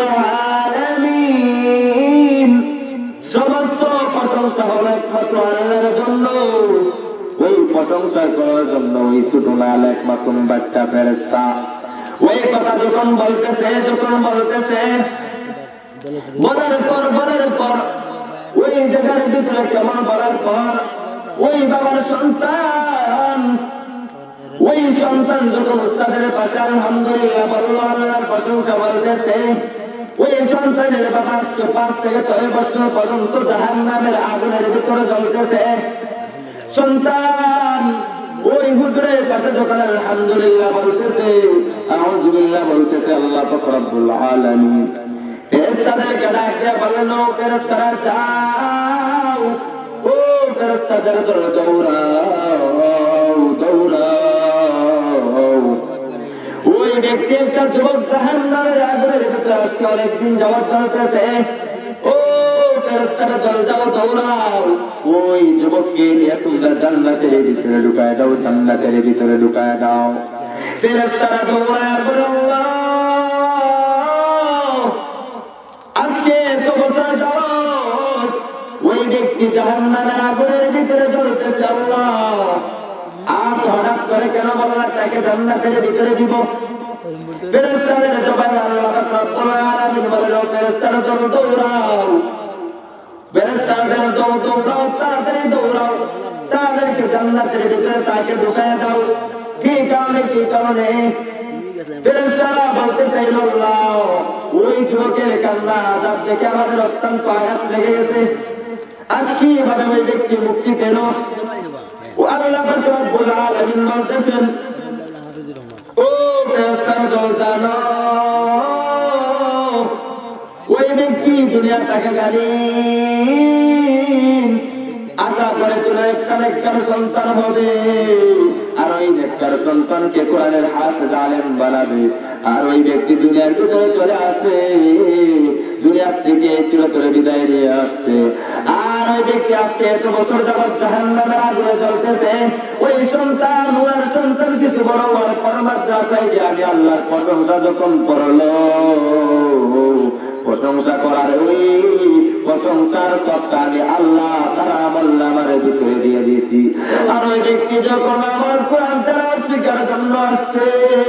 আলামিন সমস্ত প্রশংসা হলো একমাত্র আল্লাহর জন্য। ওই প্রশংসা করার জন্য ওই ছোট লাল একমাত্র বাচ্চা ফেরেশতা ওই কথা যখন বলতেছে যখন বলতেছে বলার পর বলার পর ওই জায়গার ভিতরে কেমন বলার পর ওই বাবার সন্তান ওই সন্তান যখন উস্তাদের পাশে আলহামদুলিল্লাহ বলল আল্লাহর প্রশংসা বলতেছে ওই সন্তানের বাবা আজকে পাঁচ থেকে ছয় বছর পর্যন্ত জাহান্নামের আগুনের ভিতরে জ্বলতেছে। সন্তান ওই হুজুরের পাশে যখন আলহামদুলিল্লাহ বলতেছে আউযু বিল্লাহ বলতেছে আল্লাহ পাক রব্বুল আলামিন ফেরেশতাদেরকে ডাক দিয়ে বলেন ও ফেরেশতারা যাও, ও ফেরেশতাদের দৌড়াও দৌড়াও। ওই ব্যক্তি একটা যুবক জাহান্নামের আগুনের ভিতরে আজকে অনেকদিন যাওয়ার চলতেছে, ও ফেরেশতারা দল যাও দৌড়াও। ওই যুবককে নিয়ে তোমরা জান্নাতের ভিতরে ঢুকায় দাও, জান্নাতের ভিতরে ঢুকায় দাও। ফেরেশতারা দৌড়ায় বলে আল্লাহ আজকে এত বছর যাওয়ার ওই ব্যক্তি জাহান্নামের আগুনের ভিতরে জ্বলতেছে, আল্লাহ আজ হঠাৎ করে কেন বললা তাকে জান্নাতের ভিতরে দিব? ফেরেশতাদের জবাবে আল্লাহ পাক রব্বুল আলামিন বলেন ফেরেশতারা চলো দৌড়াও, ফেরেশতাদের চলো দৌড়াও, তাড়াতাড়ি দৌড়াও, তাদেরকে জান্নাতের ভিতরে তাকে ঢুকায় দাও। কি কারণে কি কারণে? ফেরেশতারা বলতে চাইল আল্লাহ ওই যুবকের কান্না আযাব দেখে আমাদের অত্যন্ত আঘাত লেগে গেছে, আজ কিভাবে ওই ব্যক্তি মুক্তি পেল? আল্লাহ পাক রব্বুল আলামিন বলতেছেন ও ফেরেশতারা দল জানো ওই ব্যক্তি দুনিয়া থেকে গালি আশা করেছিল একটা নেককার সন্তান হবে, আর ওই নেককার সন্তানকে কোরআনের হাফেজ আলেম বানাবে, আর ওই ব্যক্তি দুনিয়ার ভিতরে চলে আসে, দুনিয়ার থেকে চিরতরে বিদায় নিয়ে আসছে। আর আর ওই ব্যক্তি আজকে এত বছর যাবৎ জাহান্নামের আগুনে জ্বলতেছে, ওই সন্তান ওনার সন্তান কিছু বড় হওয়ার পর মাদ্রাসায় গিয়ে আমি আল্লাহর প্রশংসা যখন করলো, প্রশংসা করার ওই প্রশংসার সবটা আমি আল্লাহ তারা আমল নামার ভিতরে দিয়ে দিয়েছি। আর ওই ব্যক্তি যখন আমার কোরআন তেলাওয়াত শিখার জন্য আসছে,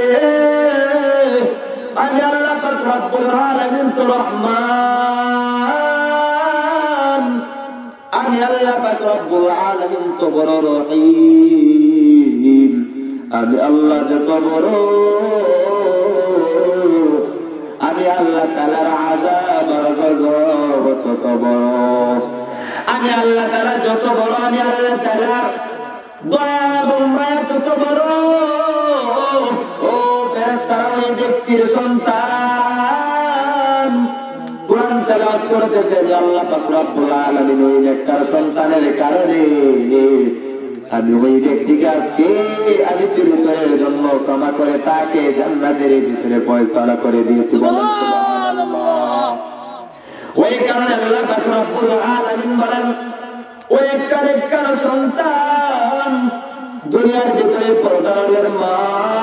আমি আল্লাহ পাক রব্বুল আলামিন তো রহমান, আমি আল্লাহ পাক রব্বুল আলামিন তো বড় রহিম, আমি আল্লাহ যত বড়, আমি আল্লাহ তাআলার আযাব আর গজব তত বড়, আমি আল্লাহ তাআলা যত বড়, আমি আল্লাহ তাআলার দয়া এবং মায়া তত বড়। ও ফেরেশতারা, ওই ব্যক্তির সন্তান কোরআন তেলাওয়াত করতেছে যে আল্লাহ পাক রব্বুল আলামিন ওই নেককার সন্তানের কারণে আমি ওই ব্যক্তিকে আজকে আমি চিরতরের জন্য ক্ষমা করে তাকে জান্নাতের ভিতরে ফয়সালা করে দিয়েছি। সুবহানাল্লাহ। ওই কারণে আল্লাহ পাক রব্বুল আলামিন বলেন, ওই একটা নেককার সন্তান দুনিয়ার ভিতরে পরদারের মা,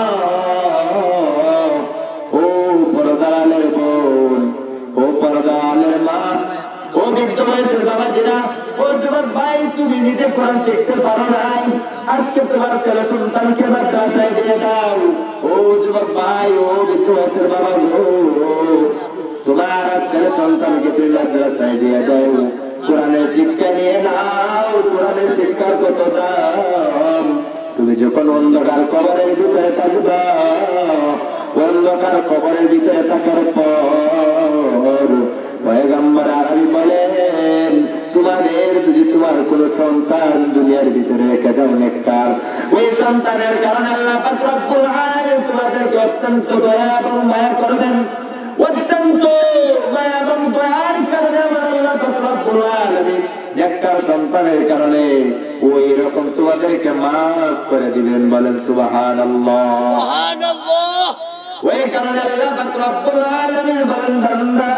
ও পরদারের বোন, ও পরদারের মা, ও বৃদ্ধ বয়সের বাবাজিরা, ও যুবক ভাই, তুমি নিজে কোরআন শিখতে পারো নাই, আজকে তোমার ছেলে সন্তানকে মাদ্রাসায় দিয়ে দাও। ও যুবক ভাই, ও বৃদ্ধ বয়সের বাবা গো, তোমার ছেলে সন্তানকে তুমি মাদ্রাসায় দিয়ে দাও, কোরআনের শিক্ষা নিয়ে নাও। কোরআনের শিক্ষার কত দাম! তুমি যখন অন্ধকার কবরের ভিতরে থাকবা, অন্ধকার কবরের ভিতরে থাকার পর পয়গম্বর আরবি বলেন, তোমাদের যদি তোমার কোন সন্তান দুনিয়ার ভিতরে রেখে দাও নেককার, ওই সন্তানের কারণে আল্লাহ পাক রব্বুল আলামিন তোমাদেরকে অত্যন্ত দয়া এবং মায়া করবেন, অত্যন্ত মায়া এবং দয়ার কারণে আল্লাহ পাক রব্বুল আলামিন নেককার সন্তানের কারণে ওই রকম তোমাদেরকে মাফ করে দিবেন। বলেন সুবহানাল্লাহ, সুবহানাল্লাহ। ওই কারণে আল্লাহ পাক রব্বুল আলামিন বলেন, বান্দা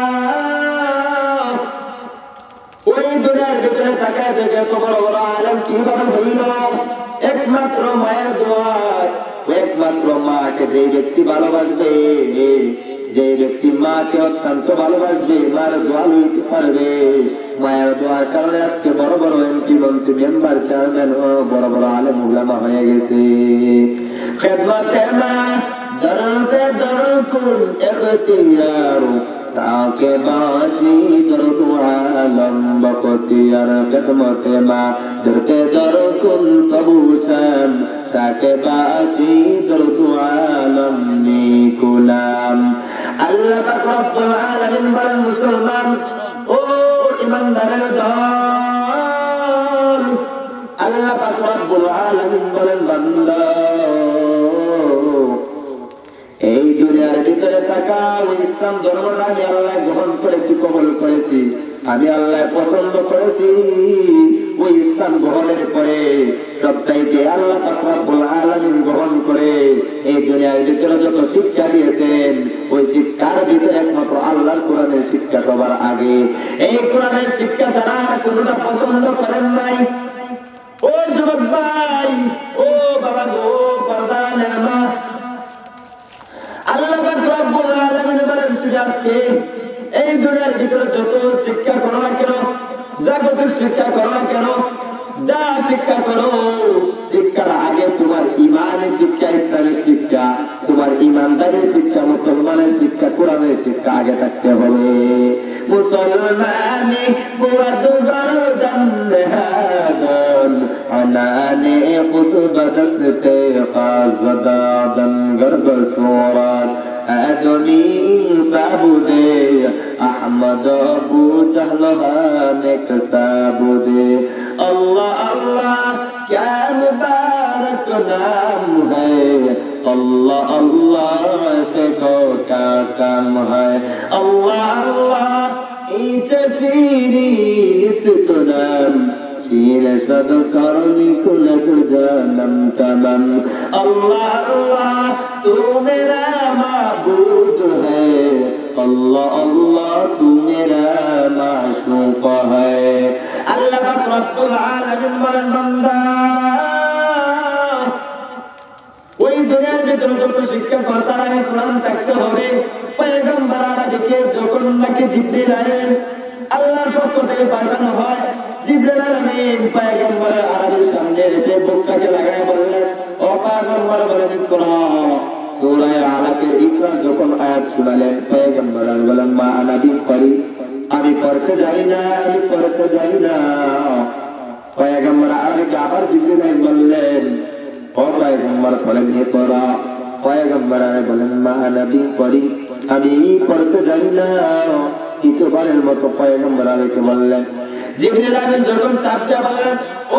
ওই দুনিয়ার ভিতরে তাকায় দেখে এত বড় বড় আলেম কিভাবে হইল, একমাত্র মায়ের দোয়া। একমাত্র মাকে যে ব্যক্তি ভালোবাসবে, যে ব্যক্তি মাকে অত্যন্ত ভালোবাসবে, মার দোয়া লইতে পারবে, মায়ের দোয়ার কারণে আজকে বড় বড় এমপি মন্ত্রী মেম্বার চেয়ারম্যান ও বড় বড় আলেম উলামা হয়ে গেছে। খেদমতে মা দরদে দরকুন এখতিয়ার, তাকে বাসি দরদ আলম বখতিয়ার, খেদমতে মা দরদে দরকুন সবুসান, তাকে বাসি দরদ আলম নিকুলাম। আল্লাহ পাক রব্বুল আলামিন বলেন, মুসলমান ও ইমানদারের দল, আল্লাহ পাক রব্বুল আলামিন বলেন, বান্দা এই দুনিয়ার ভিতরে থাকা ওই ইসলাম ধর্মটা আমি আল্লাহ গ্রহণ করেছি, কবুল করেছি, আমি আল্লাহ পছন্দ করেছি। ওই ইসলাম গ্রহণের পরে সবচাইতে আল্লাহ পাক রব্বুল আলামিন গ্রহণ করে এই দুনিয়ার ভিতরে যত শিক্ষা দিয়েছেন, ওই শিক্ষার ভিতরে একমাত্র আল্লাহর কোরআনের শিক্ষা সবার আগে। এই কোরআনের শিক্ষা ছাড়া কোনটা পছন্দ করেন নাই। ও যুবক ভাই, ও বাবা গো, পর্দানের মা, আল্লাহ পাক রব্বুল আলামিন বলেন, তুমি আজকে এই দুনিয়ার ভিতরে যত শিক্ষা করো না কেন, জাগতিক শিক্ষা করো না কেন, যা শিক্ষা করো, শিক্ষার আগে তোমার ইমানের শিক্ষা, ইসলামের শিক্ষা, তোমার ইমানদারের শিক্ষা, মুসলমানের শিক্ষা, কোরআনের শিক্ষা আগে থাকতে হবে। মুসলমানি বুয়াদ গরদান হাদান আনানে খুতবা দসতে খাজদাদান গরব সুরাত আদমি সাবুদে আহমদ আবু জাহলহানেক সাবুদে। अल्लाह अल्लाह क्या मुबारक नाम है, अल्लाह अल्लाह से को क्या काम है, अल्लाह अल्लाह इचे शीरी इसको नाम शीर सद करनी कुल जानम तमम। अल्लाह अल्लाह तू मेरा माबूद है, अल्लाह अल्लाह तू मेरा माशूक है। পাক রব্বুল আলামিন বলেন বান্দা ওই দুনিয়ার ভিতরে যত শিক্ষা কর্তার আগে কোরআন থাকতে হবে পয়গম্বর আরবিকে যখন নাকি জিবরিল আলামিন আল্লাহর পক্ষ থেকে পাঠানো হয় জিবরিল আলামিন পয়গম্বর আরবির সামনে এসে বুকটাকে লাগায় বললেন ও পয়গম্বর বলেন ইকরা সূরা আলাকের ইকরা যখন আয়াত শুনালেন পয়গম্বর বলেন মা আনা বিকরি আমি পড়তে জানি না আমি পড়তে জানি না পয়গম্বর আরবিকে আবার জিবরিল আলামিন বললেন ও পয়গম্বর বলেন ইকরা পয়গম্বর বলেন মা আনা বিকরি আমি পড়তে জানি না তৃতীয়বারের মতো পয়গম্বর আলাইকে বললেন জিবরিল আমিন যখন চাপ দিয়ে বললেন ও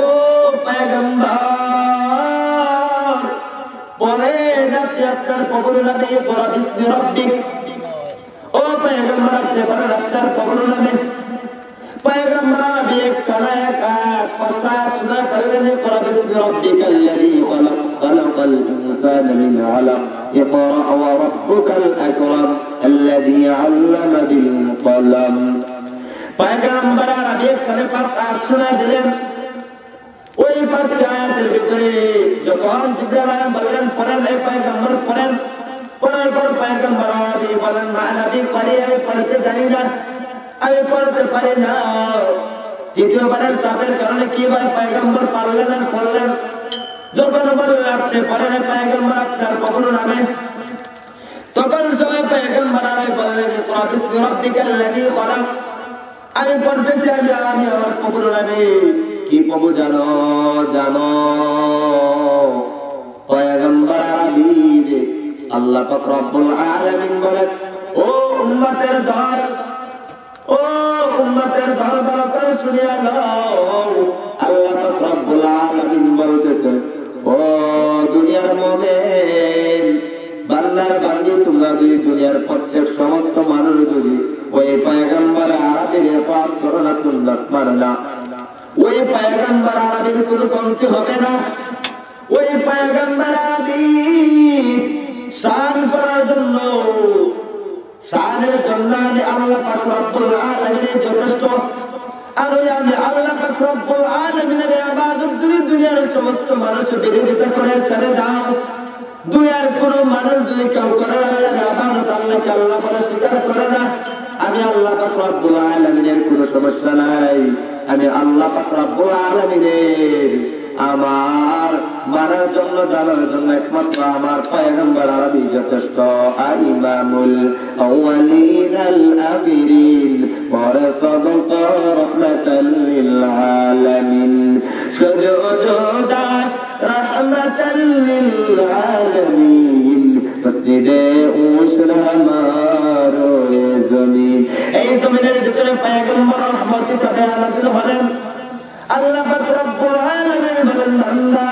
পয়গম্বর পড়েন আপনি আপনার কবর নামে পড়া বিস্মি রব্বিক ও পয়গম্বর আপনি পড়েন আপনার কবর নামে পয়গম্বর আরবি কানা একা পস্তার শুনে বললেন পড়া বিস্মি রব্বিক আল্লাযী খলাক খলাকাল ইনসানা মিন আলাক اقرأ وربك الأكرم الذي علم بالقلم পয়গম্বর আরবি কানে পাঁচ আয়াত শোনায় দিলেন ওই পাঁচ আয়াতের ভিতরে যখন জিবরাইল আলাইহিস বললেন পড়েন এই পয়গম্বর পড়েন পড়ার পর পয়গম্বর আরবি বলেন মা নবী পড়ি আমি পড়তে জানি না আমি পড়তে পারি না দ্বিতীয়বারের চাপের কারণে কি হয় পয়গম্বর পারলেন না পড়লেন যখন বললেন আপনি পড়েন পয়গম্বর আপনার কবর নামে তখন সবাই পয়গম্বর আরবি বললেন ইকরা বিসমি রাব্বিকাল্লাযী খলাক আমি পড়তেছি আমি আমি আমার কবর নামে কি পাবো জানো জানো পয়গম্বর আরবি আল্লাহ পাক রব্বুল আলামিন বলেন ও উম্মতের দল ও উম্মতের দল ভালো করে শুনিয়া নাও আল্লাহ পাক রব্বুল আলামিন বলতেছেন ও দুনিয়ার মুমিন বান্দার বান্দি তোমরা যদি দুনিয়ার প্রত্যেক সমস্ত মানুষ যদি ওই পয়গম্বর আরবির ইবাদত করো না সুন্নাত মানো না ওই পয়গম্বর আরবির কোনো কমতি হবে না ওই পয়গম্বর আরবি শান করার জন্য শানের জন্য আমি আল্লাহ পাক রব্বুল আলামিনের যথেষ্ট আর ওই আমি আল্লাহ পাক রব্বুল আলামিনের ইবাদত যদি দুনিয়ার সমস্ত মানুষ বিরোধিতা করে ছেড়ে দাও দুনিয়ার কোন মানুষ যদি কেউ করে আল্লাহর ইবাদত আল্লাহকে আল্লাহ বলে স্বীকার করে না আমি আল্লাহ পাক রব্বুল আলামিনের কোনো সমস্যা নাই আমি আল্লাহ পাক রব্বুল আলামিনের আমার মানার জন্য জানার জন্য একমাত্র আমার পয়গম্বর আরবি যথেষ্ট ইমামুল আউয়ালিন আল আখিরিন ওয়া রাসূলুকা রাহমাতাল লিল আলামিন সুজুদাস রাহমাতাল লিল আলামিন মসজিদে উশরা মারো জমিন এই জমিনের ভিতরে পয়গম্বর রহমত হিসেবে নাযিল হলেন আল্লাহ পাক রব্বুল আলামিন বলেন বান্দা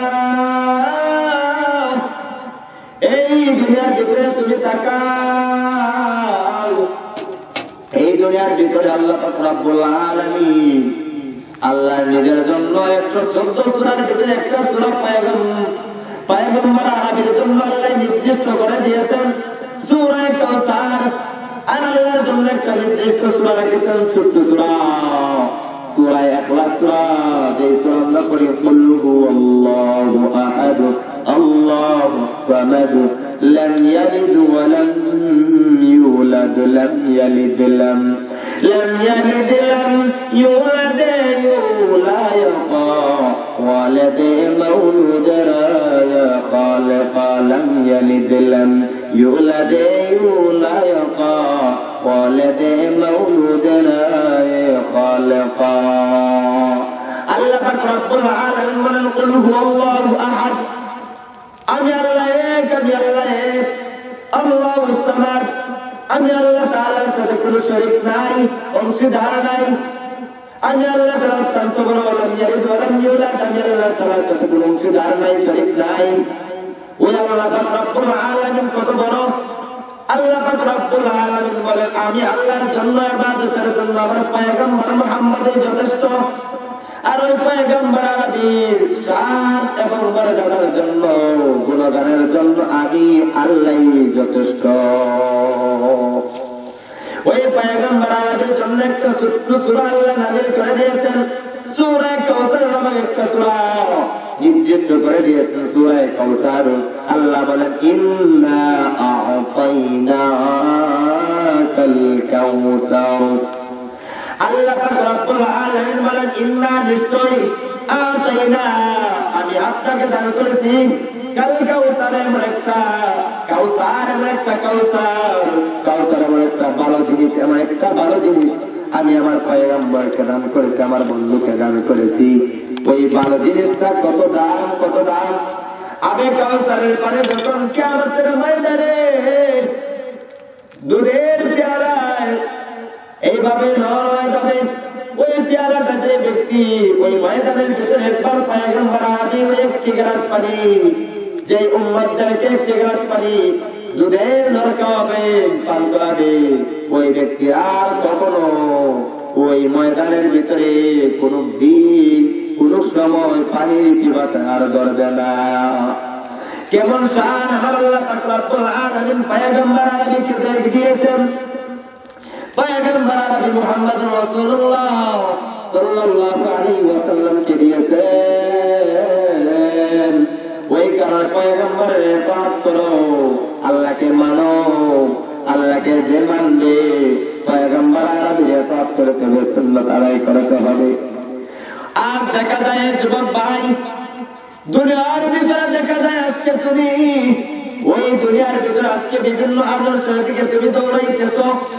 এই দুনিয়ার ভিতরে তুমি তাকাও এই দুনিয়ার ভিতরে আল্লাহ পাক রব্বুল আলামিন আল্লাহ নিজের জন্য একশো চোদ্দ সূরার ভিতরে একটা সূরা পয়গম্বর পয়গম্বর আরবির জন্য আল্লাহ নির্দিষ্ট করে দিয়েছেন সূরা কাউসার আর আল্লাহর জন্য একটা নির্দিষ্ট সূরা রেখেছেন ছোট্ট সূরা সূরা ইখলাস সূরা যে সূরা আমরা পড়ি কুল হুয়াল্লাহু আহাদ আল্লাহুস সামাদ লাম ইয়ালিদ ওয়া লাম ইউলাদ লাম ইয়ালিদ লাম লাম ইয়ালিদ লাম ইউলাদ লা ইয়াqa ওয়ালাদ মাউলুদ রা খালিক লাম ইয়ালিদ লাম ইউলাদ লা ইয়াqa ওয়ালাদ মাউলুদ রা খালিক আল্লাহ পাক রব্বুল আলামিন বলেন কুল হুয়াল্লাহু আহাদ আমি আল্লাহ এক আমি আল্লাহ এক আল্লাহুস সামাদ আমি আল্লাহ তাআলার সাথে কোনো শরীক নাই অংশীদার নাই আমি আল্লাহ তাআলা অত্যন্ত বড় লাম ইয়ালিদ ওয়া লাম ইউলাদ আমি আল্লাহ তাআলার সাথে কোনো অংশীদার নাই শরীক নাই ওই আল্লাহ পাক রব্বুল আলামিন কত বড় আল্লাহ পাক রব্বুল আলামিন বলেন আমি আল্লাহর জন্য ইবাদতের জন্য আমার পয়গম্বর মুহাম্মদই যথেষ্ট আর ওই পয়গম্বর আরবির শান এবং মর্যাদার জন্য গুণগানের জন্য আমি আল্লাহই যথেষ্ট ওই পয়গম্বর আরবির জন্য একটা ছোট্ট সূরা আল্লাহ নাযিল করে দিয়েছেন সূরা কাউসার নামক একটা সূরা নির্দিষ্ট করে দিয়েছেন। সূরা কাউসার আল্লাহ বলেন ইন্না আ'তাইনাকাল কাউসার। আল্লাহ পাক রব্বুল আলামিন বলেন ইন্না নিশ্চয়ই আ'তাইনা আমি আপনাকে দান করেছি কাল কাউসার এমন একটা কাউসার এমন একটা কাউসার কাউসার এমন একটা ভালো জিনিস এমন একটা ভালো জিনিস আমি আমার পয়গম্বরকে দান করেছি, আমার বন্ধুকে দান করেছি। ওই ভালো জিনিসটা কত দাম, কত দাম। আবে কাউসারের পারে যখন কিয়ামতের ময়দানে দুধের পেয়ালায় এইভাবে নর হয়ে যাবে, ওই পেয়ালাটা যে ব্যক্তি ওই ময়দানের ভিতরে একবার পয়গম্বর আবি ওই একটি গ্লাস পানি, যে উম্মতদেরকে একটি গ্লাস পানি দুধের নর খাওয়াবে, পান করাবে, ওই ব্যক্তি আর কখনো ওই ময়দানের ভিতরে কোন দিন কোন সময় পানির পিপাসা আর ধরবে না। কেমন শান আমার আল্লাহ পাক রব্বুল আলামিন পয়গম্বর আরবিকে দিয়েছেন। পয়গম্বর আরবি মুহাম্মদুর রাসূলুল্লাহ সাল্লাল্লাহু আলাইহি ওয়াসাল্লামকে দিয়েছেন। ওই কারণে পয়গম্বরের ইতাআত করো, আল্লাহকে মানো, আল্লাহকে যে মানবে পয়গম্বর আরবির ইতাআত করতে হবে, সুন্নাত আদায় করতে হবে। আর দেখা যায় যুবক ভাই, দুনিয়ার ভিতরে দেখা যায় আজকে তুমি ওই দুনিয়ার ভিতরে আজকে বিভিন্ন আদর্শের দিকে তুমি দৌড়াইতেছ,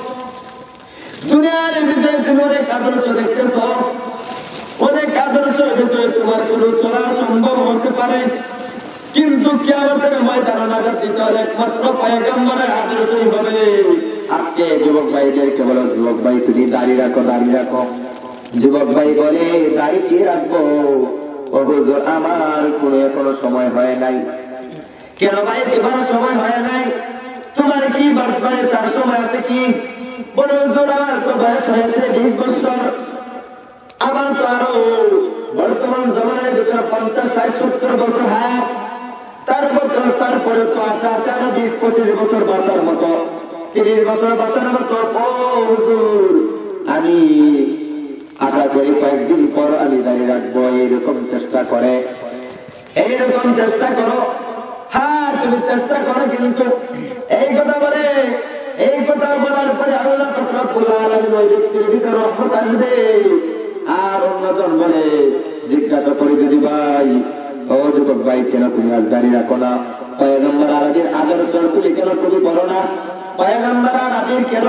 দুনিয়ার ভিতরে তুমি অনেক আদর্শ দেখতেছ, অনেক আদর্শের ভিতরে তোমার কোনো চলা সম্ভব হতে পারে, কিন্তু কিয়ামতের ময়দানে নাজাত দিতে হলে একমাত্র পয়গম্বরের আদর্শই হবে। আজকে যুবক ভাইদেরকে বলো, যুবক ভাই তুমি দাড়ি রাখো, দাড়ি রাখো। যুবক ভাই বলে দাড়ি কি রাখবো, ও হুজুর আমার কোনো এখনো সময় হয় নাই। কেন ভাই তোমার সময় হয় নাই? তোমার কি বাড়বে তার সময় আছে কি? বলে হুজুর আমার তো বয়স হয়েছে বিশ বছর, আমার তো আরো বর্তমান জমানার ভিতরে পঞ্চাশ ষাট সত্তর বছর হাত, তারপর তারপরে তো আশা আছে আরো বিশ পঁচিশ বছর বাঁচার মতো, তিরিশ বছর বাঁচার মতো। ও হুজুর আমি আশা করি কয়েকদিন পর আমি দাঁড়িয়ে রাখবো, এইরকম চেষ্টা করে, এইরকম চেষ্টা করো। হ্যাঁ তুমি চেষ্টা করো, কিন্তু এই কথা বলে এই কথা বলার পরে আল্লাহ পাক রব্বুল আলামিন ওই ব্যক্তির ভিতরে রহমত আসবে। আর অন্যজন বলে জিজ্ঞাসা করে যদি ভাই, ও যুবক ভাই কেন তুমি আজ দাঁড়িয়ে রাখো না? পয়গম্বর আরবির আদর্শ তুমি কেন তুমি বলো না? পয়গম্বর আরবির কেন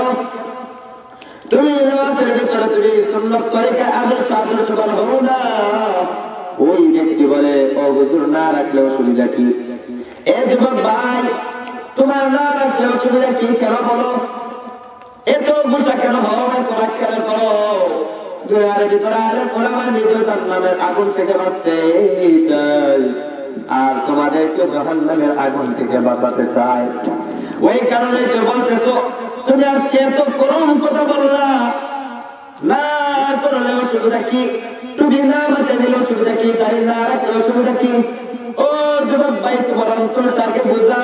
তুমি নামাজের ভিতরে তুমি সুন্নাত তরিকা আদর্শ আদর্শ হও না? ওই ব্যক্তি বলে ও হুজুর না রাখলে অসুবিধা কি? এ যুবক ভাই তোমার না রাখলে অসুবিধা কি? কেন বলো? এত গুসা কেন হও, এত রাগ কেন করো? দুনিয়ার ভিতরে আর ওলামা নিজেও জাহান্নামের আগুন থেকে বাঁচতে চাই, আর তোমাদেরকে জাহান্নামের আগুন থেকে বাঁচাতে চায়। ওই কারণে তো বলতেছো তুমি আজকে এত করুণ কথা বললা, না করলে অসুবিধা কি? তুমি না মাতে দিলে অসুবিধা কি? তাই না রাখলে অসুবিধা কি? ও যুবক ভাই তোমার অন্তরটাকে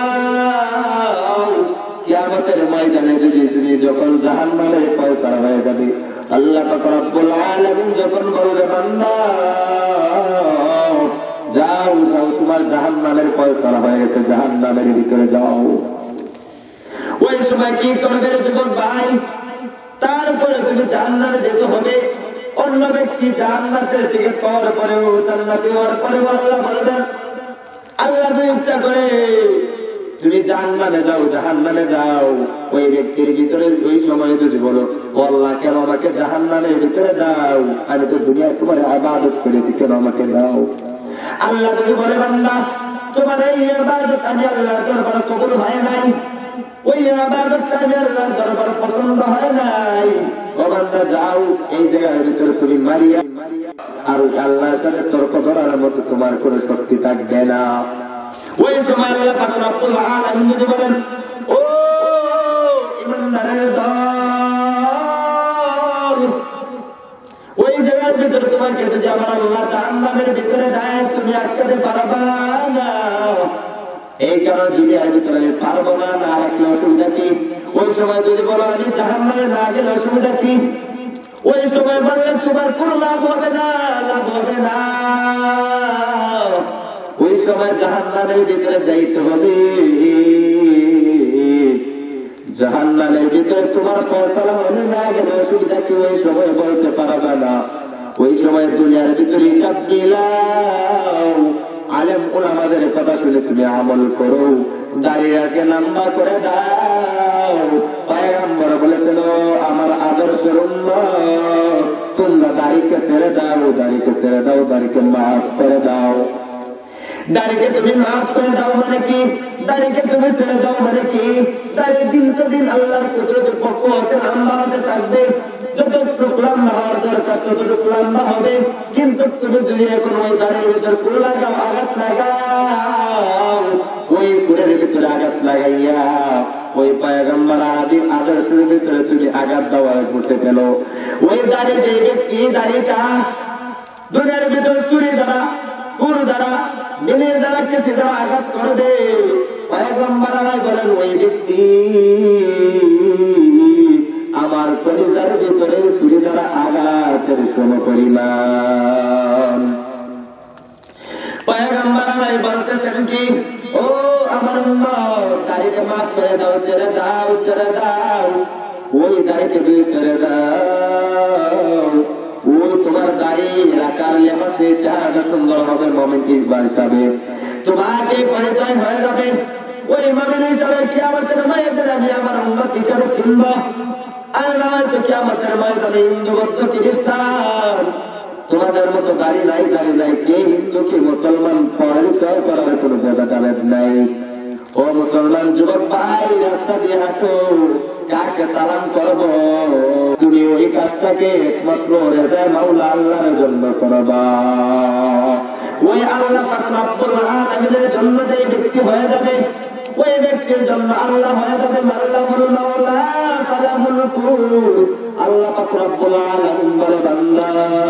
বুঝাও। কিয়ামতের ময়দানে যদি তুমি যখন জাহান্নামের ফয়সালা হয়ে যাবে, আল্লাহ পাক রব্বুল আলামিন যখন বলবে বান্দা যাও যাও তোমার জাহান্নামের ফয়সালা হয়ে গেছে, জাহান্নামের ভিতরে যাও, ওই সময় কি করবে যুবক ভাই? তারপরে তুমি জান্নাতে যেতে হবে। অন্য ব্যক্তি জান্নাতের টিকিট পাওয়ার পরেও জান্নাতে হওয়ার পরেও আল্লাহ বলবেন, আল্লাহ যদি ইচ্ছা করে তুমি জাহান্নামে যাও, জাহান্নামে যাও, ওই ব্যক্তির ভিতরে ওই সময় যদি বলো আল্লাহ কেন আমাকে জাহান্নামের ভিতরে দাও, আমি তো দুনিয়ায় তোমার ইবাদত করেছি, কেন আমাকে দাও? আল্লাহ যদি বলে বান্দা তোমার এই ইবাদত আমি আল্লাহর দরবারে কবুল হয় নাই, ওই ইবাদতটা আমি আল্লাহর দরবারে পছন্দ হয় নাই, ও বান্দা যাও, এই জায়গার ভিতরে তুমি মারিয়া আর আল্লাহর সাথে তর্ক করার মতো তোমার কোনো শক্তি থাকবে না। ওই সময় আল্লাহ পাক রব্বুল আলামিন যদি বলেন ও ইমানদারের দল, ওই জায়গার ভিতরে তোমাকে যদি আমার আল্লাহ জাহান্নামের ভিতরে দেয় তুমি আটকাতে পারবা না। এই কারণে দুনিয়ার ভিতরে আমি পারবো না, না রাখলে অসুবিধা কি? ওই সময় যদি বলো আমি জাহান্নামে না গেলে অসুবিধা কি? ওই সময় বললে তোমার কোনো লাভ হবে না, লাভ হবে না। ওই সময় জাহান্নামের ভিতরে যাইতে হবে। জাহান্নামের ভিতরে তোমার ফয়সালা হলে না গেলে অসুবিধা কি ওই সময় বলতে পারবে না। ওই সময় দুনিয়ার ভিতরে হিসাব মিলাও, আলেম ওলামাদের কথা শুনে তুমি আমল করো, দাঁড়িয়ে লম্বা করে দাও। পয়গম্বর বলেছিল আমার আদর্শের উম্মত তোমরা দাড়িকে ছেড়ে দাও, দাড়িকে ছেড়ে দাও, দাড়িকে মাফ করে দাও। দাড়িকে তুমি মাফ করে দাও মানে কি? দাড়িকে তুমি ছেড়ে দাও মানে কি? দাড়ি দিন তো দিন আল্লাহর কুদরতের পক্ষ হতে লম্বা হতে থাকবে। যতটুকু লম্বা হওয়ার দরকার ততটুকু লম্বা হবে। কিন্তু তুমি যদি এখন ওই দাড়ির ভিতর কুল লাগাও, আঘাত লাগাও, ওই কুলের ভিতরে আঘাত লাগাইয়া ওই পয়গম্বর আদি আদর্শের ভিতরে তুমি আঘাত দেওয়ার বসে গেল। ওই দাড়ি যে ব্যক্তি দাড়িটা দুনিয়ার ভিতরে চুরি দ্বারা, কুল দ্বারা, বিনের দ্বারা, কিছু দ্বারা আঘাত করবে, পয়গম্বর বলেন ওই ব্যক্তি আমার কলিজার ভিতরে চুরি দ্বারা আঘাতের সম পরিমাণ। পয়গম্বর বলতেছেন কি, ও আমার উম্মত দাড়িকে মাফ করে দাও, ছেড়ে দাও, ছেড়ে দাও। ওই দাড়িকে তুই ছেড়ে দাও, ওই তোমার দাড়ি রাখার লেবাসে চেহারাটা সুন্দর হবে, মুমিন হিসাবে তোমাকে পরিচয় হয়ে যাবে। ওই মুমিন হিসাবে কিয়ামতের ময়দানে আমি আমার উম্মত হিসাবে চিনব। আর নয় তো কিয়ামতের ময়দানে হিন্দু বৌদ্ধ খ্রিস্টান তোমাদের মতো দাড়ি নাই, দাড়ি নাই, কে হিন্দু কি মুসলমান পরিচয় করার কোন ভেদাভেদ নাই। ও মুসলমান যুবক ভাই, রাস্তা দিয়ে হাঁটো, কাকে সালাম করবো? তুমি ওই কাজটাকে একমাত্র রেজা মাওলা আল্লাহর জন্য করবা। ওই আল্লাহ পাক রব্বুল আলামিনের জন্য যে ব্যক্তি হয়ে যাবে, ওই ব্যক্তির জন্য আল্লাহ হয়ে যাবে মাওলাহুল মাওলা ফালাহুল কুল। আল্লাহ পাক রব্বুল আলামিন বলে বান্দা